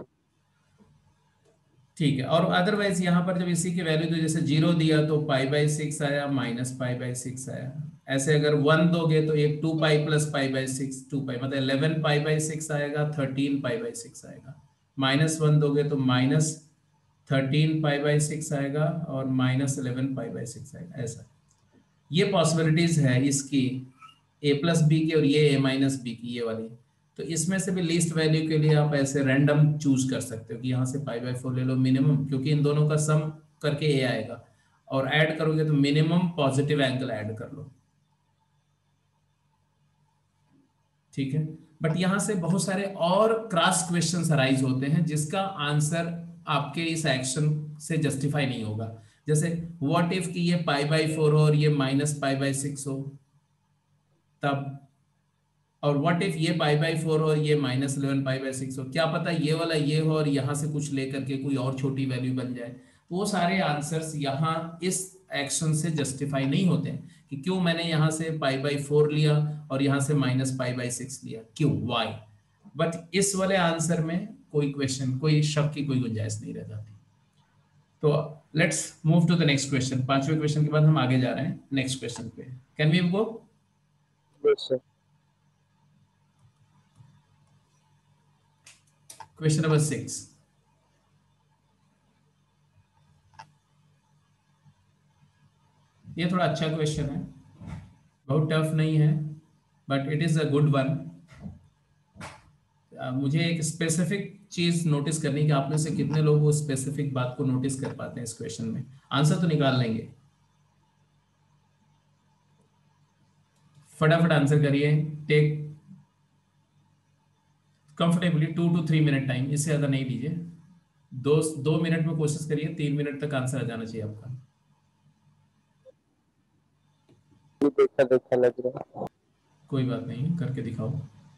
ठीक है। और अदरवाइज यहाँ पर जब इसी की वैल्यू तो जैसे 0 दिया तो π/6 आया, -π/6 आया। ऐसे अगर 1 दोगे तो एक 2π + π/6 2π मतलब 11 π/6 आएगा, 13 π/6 आएगा। -1 दोगे तो -13 π/6 आएगा और -11 π/6 आएगा। ऐसा ये पॉसिबिलिटीज है इसकी a+b की और ये a-b की, ये वाली। तो इसमें से भी लीस्ट वैल्यू के लिए आप ऐसे रैंडम चूज कर सकते हो कि यहाँ से π/4 ले लो मिनिमम, क्योंकि इन दोनों का सम करके a आएगा और ऐड करोगे तो मिनिमम पॉजिटिव एंगल ऐड कर लो। ठीक है। बट यहाँ से बहुत सारे और क्रॉस क्वेश्चंस अराइज होते हैं जिसका आंसर आपके इस एक्शन से जस्टिफाई नहीं होगा। जैसे व्हाट इफ कि ये π/4 हो और ये -π/6 हो तब, और व्हाट इफ ये π/4 हो ये -11 π/6 हो, क्या पता ये वाला ये हो और यहाँ से कुछ लेकर के कोई और छोटी वैल्यू बन जाए। तो वो सारे आंसर्स यहाँ इस एक्शन से जस्टिफाई नहीं होते हैं कि क्यों मैंने यहाँ से π/4 लिया और यहाँ से -π/6 लिया, क्यों, वाई। बट इस वाले आंसर में कोई क्वेश्चन, कोई शक की कोई गुंजाइश नहीं रह जाती। तो let's move to the next question. 5वें क्वेश्चन के बाद हम आगे जा रहे हैं नेक्स्ट क्वेश्चन पे। Can we go? Yes sir. Question number 6। ये थोड़ा अच्छा क्वेश्चन है, बहुत टफ नहीं है, but it is a good one. मुझे एक स्पेसिफिक चीज नोटिस करनी कि आप में से कितने लोग वो स्पेसिफिक बात को नोटिस कर पाते हैं इस क्वेश्चन में। आंसर तो निकाल लेंगे, फटाफट आंसर करिए। Take comfortably 2 to 3 minute time, इससे ज्यादा नहीं लीजिए। 2 मिनट में कोशिश करिए, 3 मिनट तक आंसर आ जाना चाहिए आपका। देखा देखा लग रहा है। कोई बात नहीं, करके दिखाओ।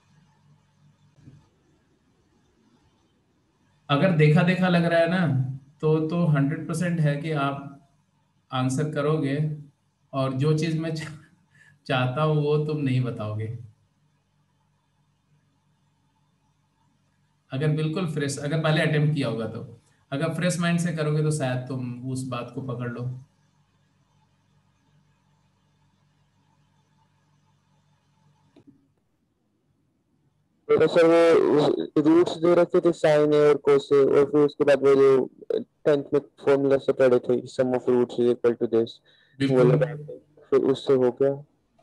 अगर देखा देखा लग रहा है ना तो 100% है कि आप आंसर करोगे, और जो चीज मैं चाहता हूं वो तुम नहीं बताओगे। अगर बिल्कुल फ्रेश, अगर पहले अटेम्प्ट किया होगा तो, अगर फ्रेश माइंड से करोगे तो शायद तुम उस बात को पकड़ लो। तो सर वो रूट्स दे रखे थे साइन ए और कोस ए, और फिर उसके बाद वो जो 10th में फॉर्मूला से पढ़े थे sum of roots is equal to this, वो बिल्कुल, लगा के फिर उससे हो गया।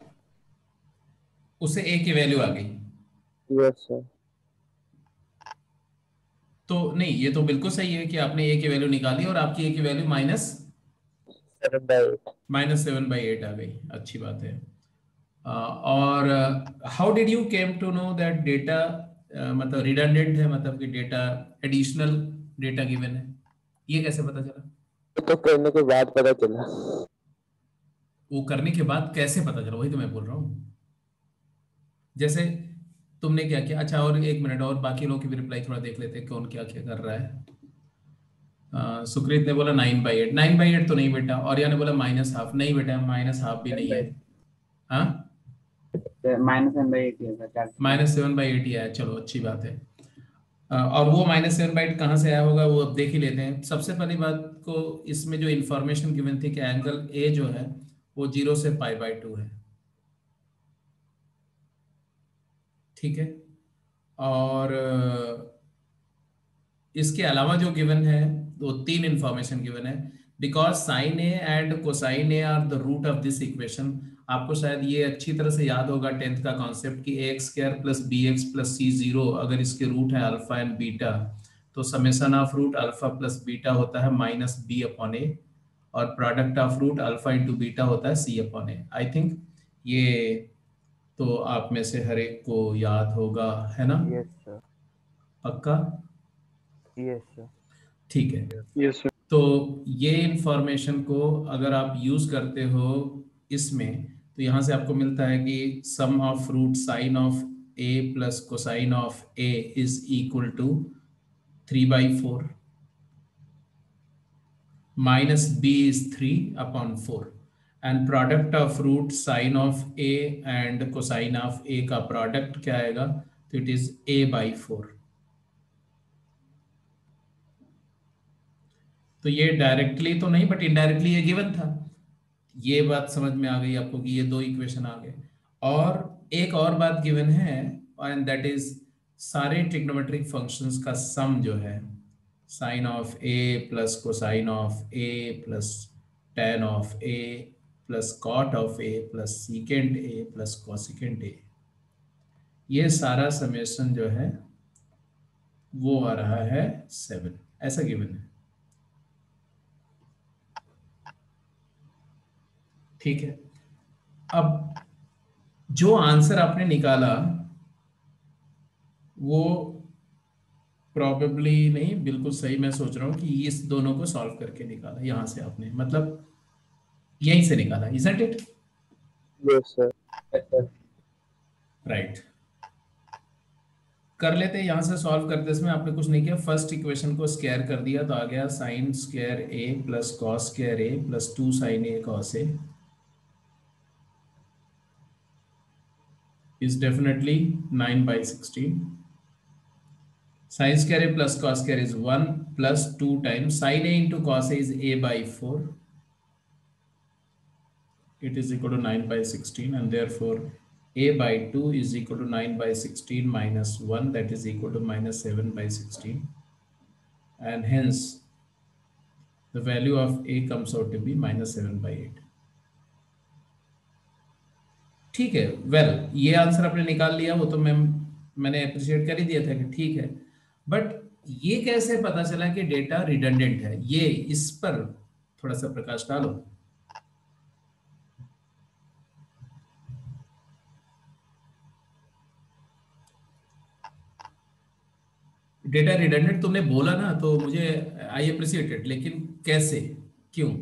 उससे a की वैल्यू आ गई। Yes sir. तो नहीं, ये तो बिल्कुल सही है कि आपने a की वैल्यू निकाली और आपकी a की वैल्यू -7/8 आ गई। अच्छी बात है। और how did you came to know that data मतलब रिडंडेंट है, मतलब कि डेटा एडिशनल डेटा गिवन है, ये कैसे पता चला? तो करने के बाद पता चला। वो करने के बाद कैसे पता चला, वही तो मैं बोल रहा हूँ। जैसे तुमने क्या किया। अच्छा, और 1 मिनट, और बाकी लोगों की भी रिप्लाई थोड़ा देख लेते हैं कौन क्या क्या कर रहा है। सुकृत ने बोला 9/8। 9/8 तो नहीं बेटा। और ने बोला -12। नहीं बेटा, -12 भी नहीं है। हाँ, -7/8 है सर। -7/8 ही आया। चलो अच्छी बात है। और वो -7/8 कहाँ से आया होगा वो अब देख ही लेते हैं। सबसे पहली बात को इसमें जो इंफॉर्मेशन गिवन थी कि एंगल ए जो है वो 0 से π/2 है। ठीक है। और इसके अलावा जो गिवन है वो 3 इंफॉर्मेशन गिवन है। Because sine A and cosine A are the root of this equation. आपको शायद ये अच्छी तरह से याद होगा 10th का कॉन्सेप्ट कि ax² + bx + c0 अगर इसके रूट है अल्फा एंड बीटा, तो summation of root alpha plus beta होता है -b/a, और product of root alpha into beta होता है c/a। आई थिंक ये तो आप में से हर एक को याद होगा, है ना? Yes sir. पक्का? Yes sir. ठीक है। Yes, sir. तो ये इंफॉर्मेशन को अगर आप यूज करते हो इसमें, तो यहाँ से आपको मिलता है कि sum of root sine of a plus cosine of a is equal to 3/4 - b is 3/4। And product of root sine of A and cosine of A का प्रोडक्ट क्या आएगा, तो इट इज a/4। तो ये डायरेक्टली तो नहीं but indirectly ये given था। ये बात समझ में आ गई आपको कि ये दो इक्वेशन आ गए। और एक और बात गिवन है एंड दैट इज सारे ट्रिग्नोमेट्रिक फंक्शंस का सम जो है sine of A plus cosine of A plus tan of A plus cot of A plus secant A plus cosecant A, ये सारा समेशन जो है वो आ रहा है 7, ऐसा गिवन है। ठीक है, अब जो आंसर आपने निकाला वो प्रॉबेबली नहीं, बिल्कुल सही मैं सोच रहा हूं कि इस दोनों को सॉल्व करके निकाला यहां से आपने, मतलब यहीं से निकाला, isn't it? Yes, sir. Right, कर लेते हैं यहां से सॉल्व करते। इसमें आपने कुछ नहीं किया, फर्स्ट इक्वेशन को स्क्वायर कर दिया तो आ गया sine square A plus cos square A plus 2 sine A cos A is definitely 9/16. Sin square a plus cos square is 1 plus 2 times sin a into cos a is a/4. It is equal to 9/16 and therefore a/2 is equal to 9/16 minus 1, that is equal to minus 7/16, and hence the value of a comes out to be minus 7/8. ठीक है, well ये answer आपने निकाल लिया, वो तो मैंने appreciate कर ही दिया था कि ठीक है, बट ये कैसे पता चला कि डेटा रिडंडेंट है, ये इस पर थोड़ा सा प्रकाश डालो। डेटा रिडंडेंट तुमने बोला ना, तो मुझे आई अप्रिशिएट इट, लेकिन कैसे, क्यों?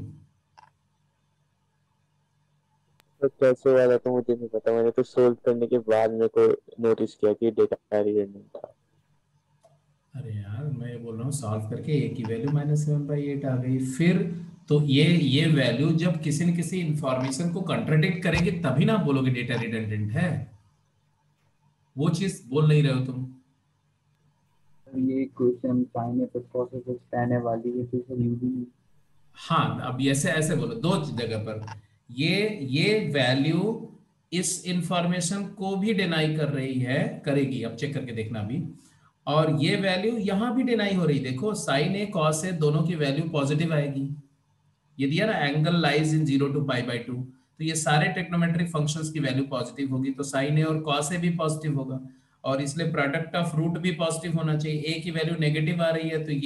तो कैसे वाला तो मुझे नहीं पता, मैंने तो सोल्व करने के बाद मेरे को नोटिस किया कि डेटा रिडंडेंट था। अरे यार मैं ये बोल रहा हूँ सॉल्व करके ए की वैल्यू -7/8 आ गई, फिर तो ये वैल्यू जब किसी न किसी इंफॉर्मेशन को कंट्राडिक्ट करेगी तभी ना बोलोगे डेटा रिडंडेंट है, वो चीज बोल नहीं रहे हो तुम। ये question sine A plus cos A plus tan A वाली है तो सर यूजिंग। हाँ, अब ऐसे बोलो दो जगह पर, ये वैल्यू इस इंफॉर्मेशन को भी डिनाई कर रही है, करेगी, अब चेक करके देखना भी, और ये वैल्यू यहां भी डिनाई हो रही। देखो साइन ए कॉस ए दोनों की वैल्यू पॉजिटिव आएगी, ये दिया ना एंगल लाइज इन 0 to π/2, तो ये सारे ट्रिग्नोमेट्रिक फंक्शंस की वैल्यू पॉजिटिव होगी, तो साइन ए और कॉस ए भी पॉजिटिव होगा, और इसलिए प्रोडक्ट ऑफ रूट भी पॉजिटिव होना चाहिए। ए की वैल्यू नेगेटिव आ रही है तो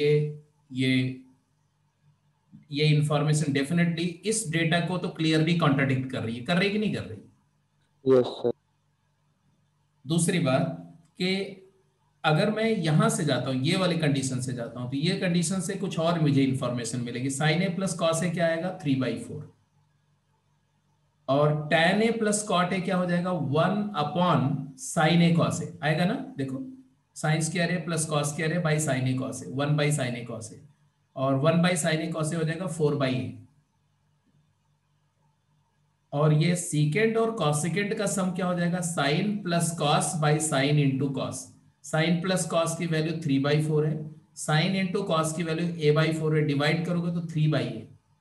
ये इंफॉर्मेशन डेफिनेटली इस डेटा को तो क्लियरली कॉन्ट्राडिक्ट कर रही है कि नहीं कर रही? Yes sir. दूसरी बात कि अगर मैं यहां से जाता हूं, ये वाली कंडीशन से जाता हूं, तो ये कंडीशन से कुछ और मुझे इंफॉर्मेशन मिलेगी। Sine A plus cos A क्या आएगा 3/4, और tan A plus cot A क्या हो जाएगा 1/sin ए कॉस ए आएगा ना। देखो sine square A plus cos square A by sine A cos A, 1/sin A cos A, और 1/sin ए कॉस ए हो जाएगा 4/a, और ये सीकेंट और कॉसिकेंट का सम क्या हो जाएगा sine plus cos by sine into cos. Sine plus cos की वैल्यू 3/4 है, साइन इंटू कॉस की वैल्यू a/4 है, डिवाइड करोगे तो 3/a,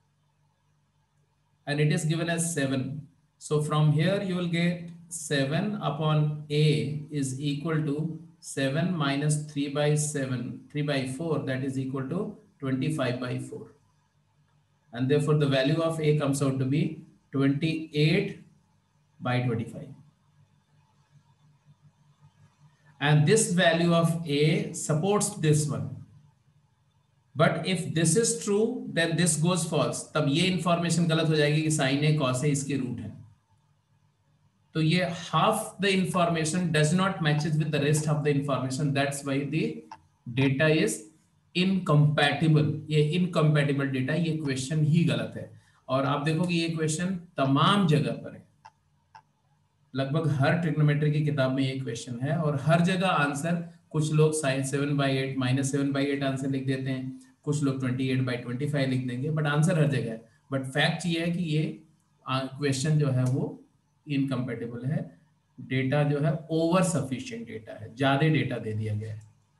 and it is given as 7. So from here you will get 7 upon a is equal to 7 minus 3/4, that is equal to 25/4, and therefore the value of a comes out to be 28/25, and this value of a supports this one. But if this is true then this goes false, तब ये information गलत हो जाएगी कि sign A cos ए इसके root है, तो ये half the information does not matches with the rest of the information, that's why the data is incompatible। ये incompatible data, ये क्वेश्चन ही गलत है, और आप देखोगे ये क्वेश्चन तमाम जगह पर है, लगभग हर ट्रिग्नोमेट्री की किताब में ये क्वेश्चन है, और हर जगह आंसर, कुछ लोग साइन 7/8 -7/8 आंसर लिख देते हैं, कुछ लोग 28/25 लिख देंगे, बट आंसर हर जगह है। बट फैक्ट ये है कि ये क्वेश्चन जो है वो इनकम्पेटिबल है, डेटा जो है ओवर सफिशिएंट डेटा है, ज्यादा डेटा दे दिया गया है।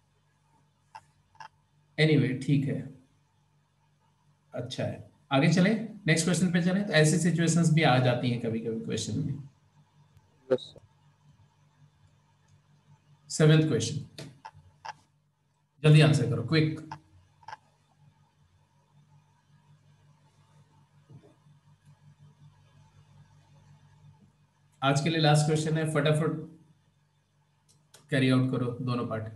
एनीवे ठीक है, अच्छा है, आगे चलें, नेक्स्ट क्वेश्चन पे चलें। तो ऐसी सिचुएशंस भी आ जाती हैं कभी कभी क्वेश्चन में। Yes, sir. 7th क्वेश्चन, जल्दी आंसर करो, क्विक। आज के लिए लास्ट क्वेश्चन है, फटाफट कैरी आउट करो दोनों पार्ट।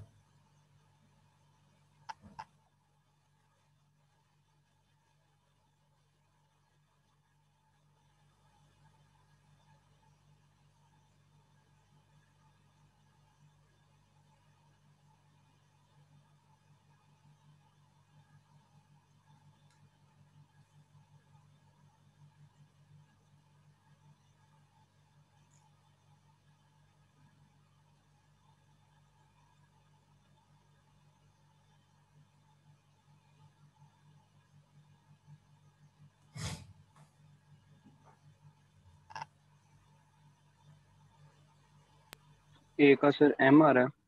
ए का सर एम आ रहा है।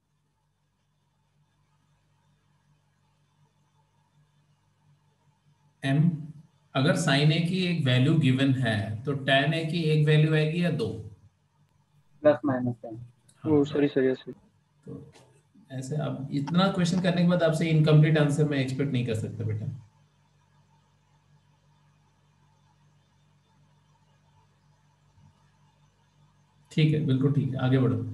एम, अगर साइन ए की एक वैल्यू गिवन है तो tan ए की एक वैल्यू आएगी या दो? Plus minus ten. Oh sorry sir, yes sir. तो ऐसे अब इतना क्वेश्चन करने के बाद आपसे इनकम्प्लीट आंसर मैं एक्सपेक्ट नहीं कर सकता बेटा। ठीक है, बिल्कुल ठीक है, आगे बढ़ो।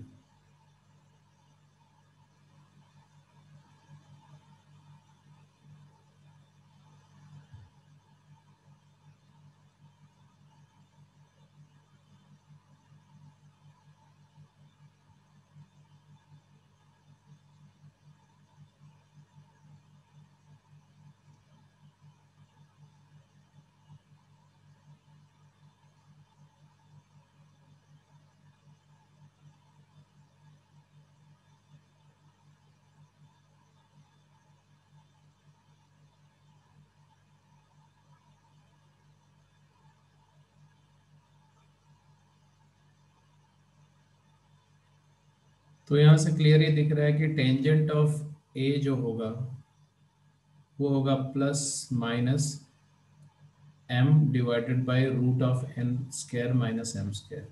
तो यहां से क्लियर ये दिख रहा है कि टेंजेंट ऑफ ए जो होगा वो होगा plus minus m divided by root of n square minus m square.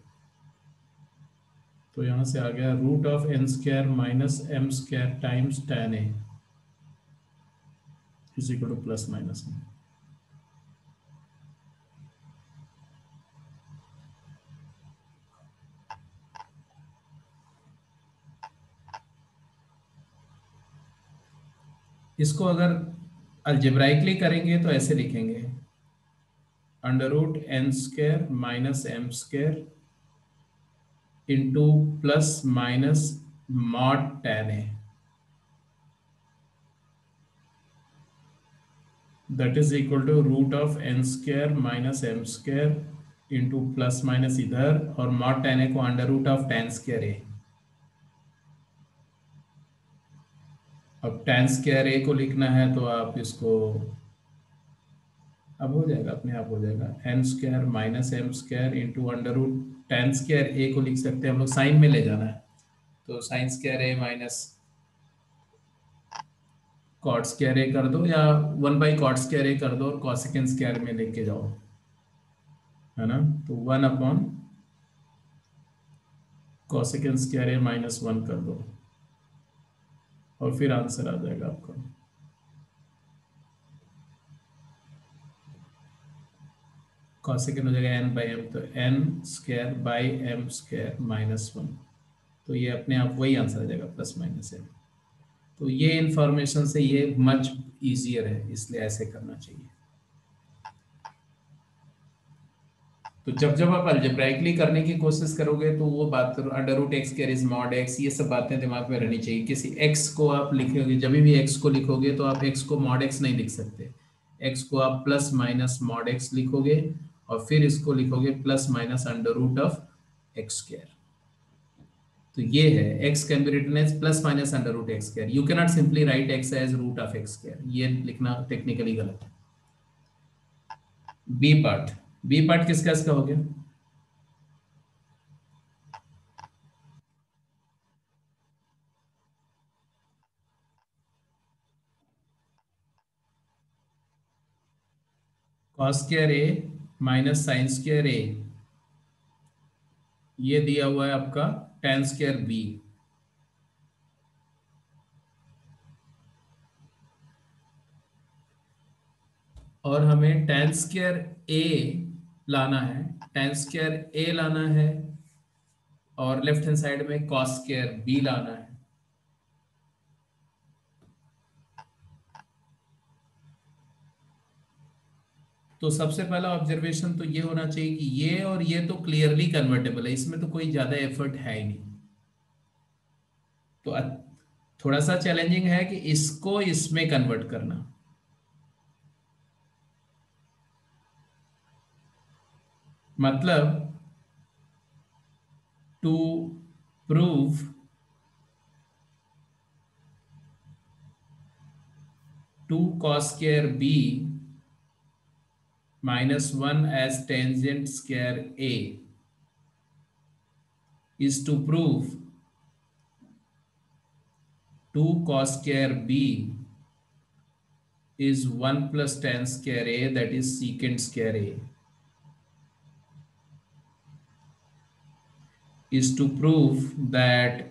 तो यहां से आ गया root of n square minus m square times tan a is equal to plus minus m। इसको अगर अलजेब्राइकली करेंगे तो ऐसे लिखेंगे, under root n square minus m square into plus minus mod tan a, that is equal to root of n square minus m square into plus minus इधर और mod tan a को under root of tan square a। अब tan square a को लिखना है तो आप इसको, अब हो जाएगा, अपने आप हो जाएगा, n square minus m square into under root tan square a को लिख सकते हैं हम लोग, साइन में ले जाना है तो sine square a minus cot square a कर दो, या 1 बाई कॉट स्क्वायर a कर दो और कॉसेकेंट स्क्वायर में लेके जाओ, है ना। तो 1 upon cosecant square a minus 1 कर दो और फिर आंसर आ जाएगा आपका। कॉसेकेंट हो जाएगा n बाई m, तो n square by m square minus 1, तो ये अपने आप वही आंसर आ जाएगा प्लस माइनस m। तो ये इंफॉर्मेशन से ये मच इजियर है, इसलिए ऐसे करना चाहिए। तो जब जब आप अलजेब्राइकली करने की कोशिश करोगे तो वो बात करो, under root x square is mod x, ये सब बातें दिमाग में रहनी चाहिए। किसी x को आप लिखोगे, जब भी x को लिखोगे तो आप x को मॉड x नहीं लिख सकते, x को आप प्लस माइनस मॉड x लिखोगे और फिर इसको लिखोगे plus minus under root of x square. तो ये है x can be written as plus minus under root x square, you can not simply write x as root of x square, ये लिखना टेक्निकली गलत है। बी पार्ट, बी पार्ट किसका इसका हो गया? Cos square a minus sine square a, ये दिया हुआ है आपका tan स्क्वायर बी। और हमें tan स्क्वायर ए लाना है, tan स्क्वायर ए लाना है, और लेफ्ट हैंड साइड में cos स्क्वायर बी लाना है। तो सबसे पहला ऑब्जर्वेशन तो ये होना चाहिए कि ये और ये तो क्लियरली कन्वर्टेबल है, इसमें तो कोई ज्यादा एफर्ट है ही नहीं। तो थोड़ा सा चैलेंजिंग है कि इसको इसमें कन्वर्ट करना। मतलब to prove to cos square b -1 as tangent square A is to prove 2 cos square B is 1 plus tan square A, that is secant square A, is to prove that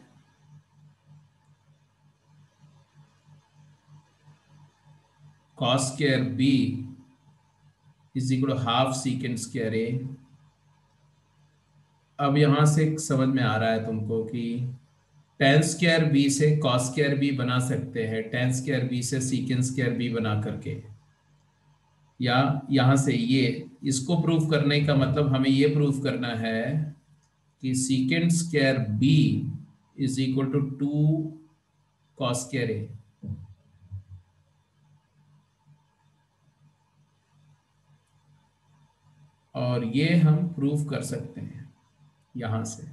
cos square B is equal to half secant square A। अब यहां से समझ में आ रहा है तुमको कि tan square b से cos स्क्वायर बी बना सकते हैं, tan स्क्वायर बी से secant स्क्वायर बी बना करके, या यहां से ये इसको प्रूव करने का मतलब हमें ये प्रूव करना है कि secant square b is equal to 2 cos square a. और ये हम प्रूव कर सकते हैं यहां से।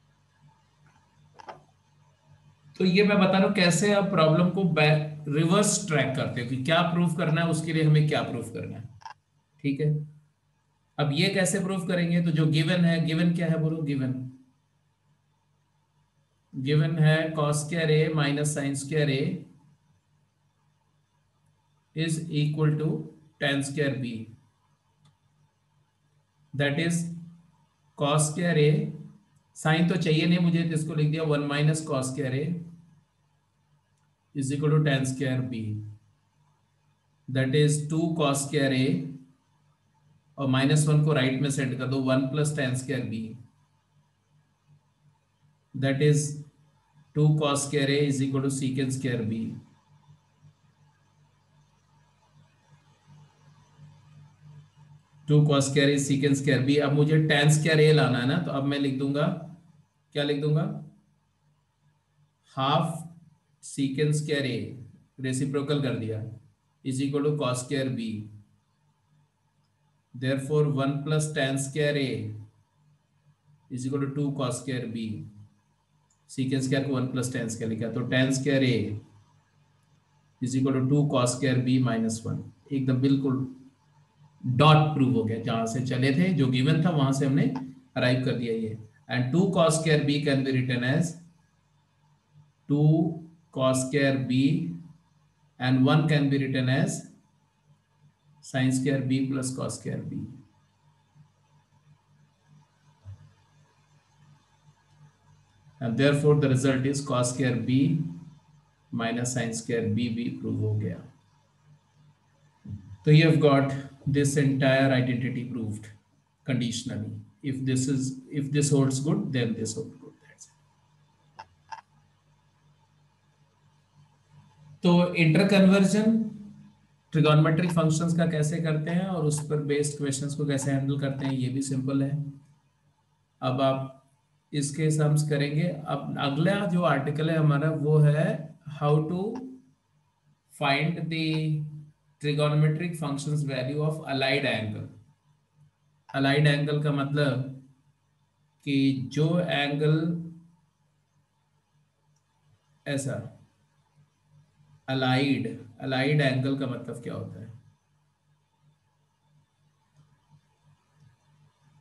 तो ये मैं बता रहा हूं कैसे आप प्रॉब्लम को बैक रिवर्स ट्रैक करते हो कि क्या प्रूव करना है, उसके लिए हमें क्या प्रूव करना है। ठीक है, अब ये कैसे प्रूव करेंगे? तो जो गिवन है, गिवन क्या है बोलो? गिवन है cos square a minus sine square a is equal to tan square b, that is cos square a, sine तो चाहिए नहीं मुझे, तो इसको लिख दिया 1 minus cos square a is equal to tan square b, that is 2 cos square a, और -1 को राइट में सेट कर दो, 1 plus tan square b, that is 2 cos square a is equal to secant square b. Two cos square a secant square b. अब मुझे tan square ए लाना है ना, तो अब मैं लिख दूंगा, क्या लिख दूंगा? Half secant square a, reciprocal कर दिया, is equal to cos square b, therefore 1 plus tan square a is equal to 2 cos square b. secant square को 1 प्लस tan स्क्वायर लिखा, तो tan square a is equal to 2 cos square b -1। एकदम बिल्कुल dot prove हो गया, जहां से चले थे जो गिवन था वहां से हमने अराइव कर दिया ये। And 2 cos square b can be written as 2 cos square b and 1 can be written as sin square b plus cos square b. and therefore the result is cos square b minus sin square b भी prove हो गया। So you have got this entire identity proved conditionally. If this holds good, then this holds good. That's it. तो interconversion trigonometric functions का कैसे करते हैं और उस पर बेस्ड क्वेश्चंस को कैसे हैंडल करते हैं, ये भी सिंपल है। अब आप इसके सम्स करेंगे। अब अगला जो आर्टिकल है हमारा वो है how to find the trigonometric functions value of allied angle. Allied angle का मतलब कि जो एंगल ऐसा अलाइड एंगल का मतलब क्या होता है?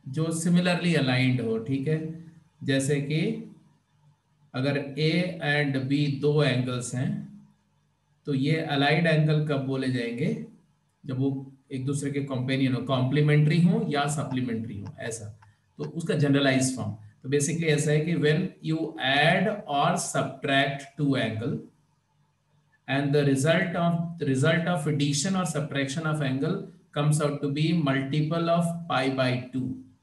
जो सिमिलरली अलाइंड हो, ठीक है। जैसे कि अगर ए एंड बी दो एंगल्स हैं तो ये अलाइड एंगल कब बोले जाएंगे, जब वो एक दूसरे के कॉम्पेनियन हो, कॉम्प्लीमेंट्री हो या सप्लीमेंट्री हो, ऐसा। तो उसका जनरलाइज फॉर्म तो बेसिकली ऐसा है कि व्हेन यू ऐड और subtract two angle and the result of addition or subtraction of angle comes out to be multiple of pi by 2,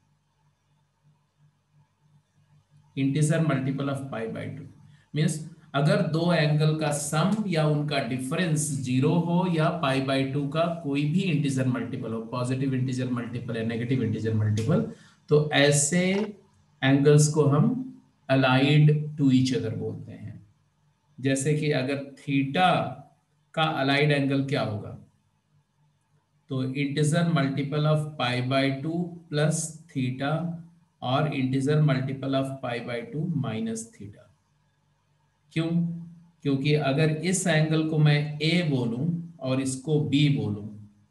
integer multiple of pi by 2 means अगर दो angle का सम या उनका difference 0 हो या पाई by 2 का कोई भी इंटीजर मल्टीपल हो, पॉजिटिव इंटीजर मल्टीपल या नेगेटिव इंटीजर मल्टीपल, तो ऐसे एंगल्स को हम अलाइड टू ईच अदर बोलते हैं। जैसे कि अगर थीटा का अलाइड एंगल क्या होगा, तो integer multiple of pi by 2 plus theta और integer multiple of pi by 2 minus theta. क्यों? क्योंकि अगर इस एंगल को मैं ए बोलूं और इसको बी बोलूं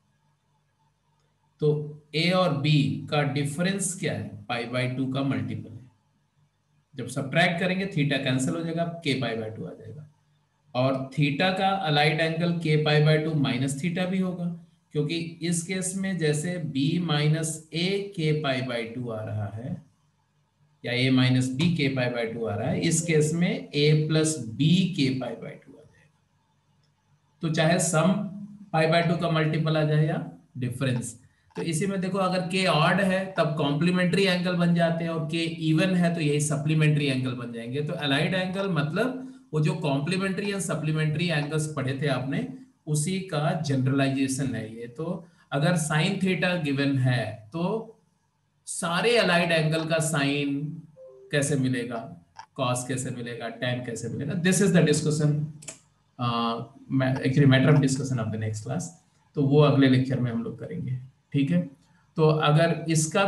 तो ए और बी का डिफरेंस क्या है, पाई बाई 2 का मल्टीपल है। जब सब्ट्रैक्ट करेंगे थीटा कैंसिल हो जाएगा, के पाई बाई 2 आ जाएगा। और थीटा का अलाइड एंगल के पाई बाई 2 माइनस थीटा भी होगा, क्योंकि इस केस में जैसे b माइनस ए के पाई बाई 2 आ रहा है या a माइनस बी के पाई बाई 2 आ रहा है, इस केस में a प्लस बी के पाई बाई 2 आ जाएगा। तो चाहे सम पाई बाई 2 का मल्टीपल आ जाए या डिफरेंस। तो इसी में देखो अगर k ऑड है तब कॉम्प्लीमेंट्री एंगल बन जाते हैं और k इवन है तो यही सप्लीमेंट्री एंगल बन जाएंगे। तो अलाइड एंगल मतलब वो जो कॉम्प्लीमेंट्री एंड सप्लीमेंट्री एंगल्स पढ़े थे आपने, उसी का जनरलाइजेशन है ये। तो अगर साइन थीटा गिवन है तो सारे अलाइड एंगल का साइन कैसे मिलेगा, कॉस कैसे मिलेगा, टैन कैसे मिलेगा, this is the discussion, actually matter of discussion of the next class. तो वो अगले लेक्चर में हम लोग करेंगे, ठीक है। तो अगर इसका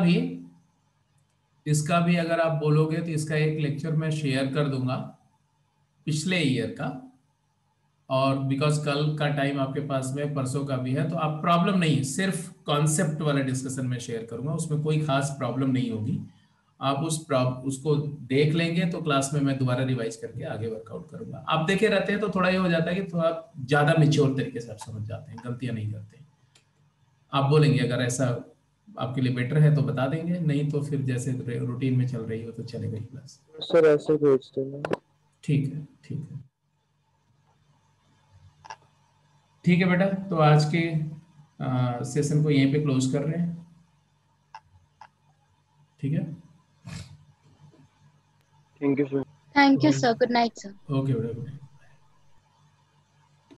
भी अगर आप बोलोगे तो इसका एक लेक्चर मैं शेयर कर दूंगा पिछले ईयर का, और बिकॉज कल का टाइम आपके पास में, परसों का भी है, तो आप प्रॉब्लम नहीं, सिर्फ कॉन्सेप्ट वाला डिस्कशन में शेयर करूंगा, उसमें कोई खास प्रॉब्लम नहीं होगी। आप उसको देख लेंगे तो क्लास में मैं दोबारा रिवाइज करके आगे वर्कआउट करूंगा। आप देखे रहते हैं तो थोड़ा ये हो जाता है कि थोड़ा ज्यादा मेच्योर तरीके से आप समझ जाते हैं, गलतियां नहीं करते। आप बोलेंगे अगर ऐसा आपके लिए बेटर है तो बता देंगे, नहीं तो फिर जैसे रूटीन में चल रही हो तो चलेगा ही क्लास। सर ऐसे भेज देना। ठीक है, ठीक है, ठीक है बेटा। तो आज के सेशन को यहीं पे क्लोज कर रहे हैं, ठीक है। Thank you, sir. Thank you, sir. Good night, sir. Okay बेटा, गुड नाइट।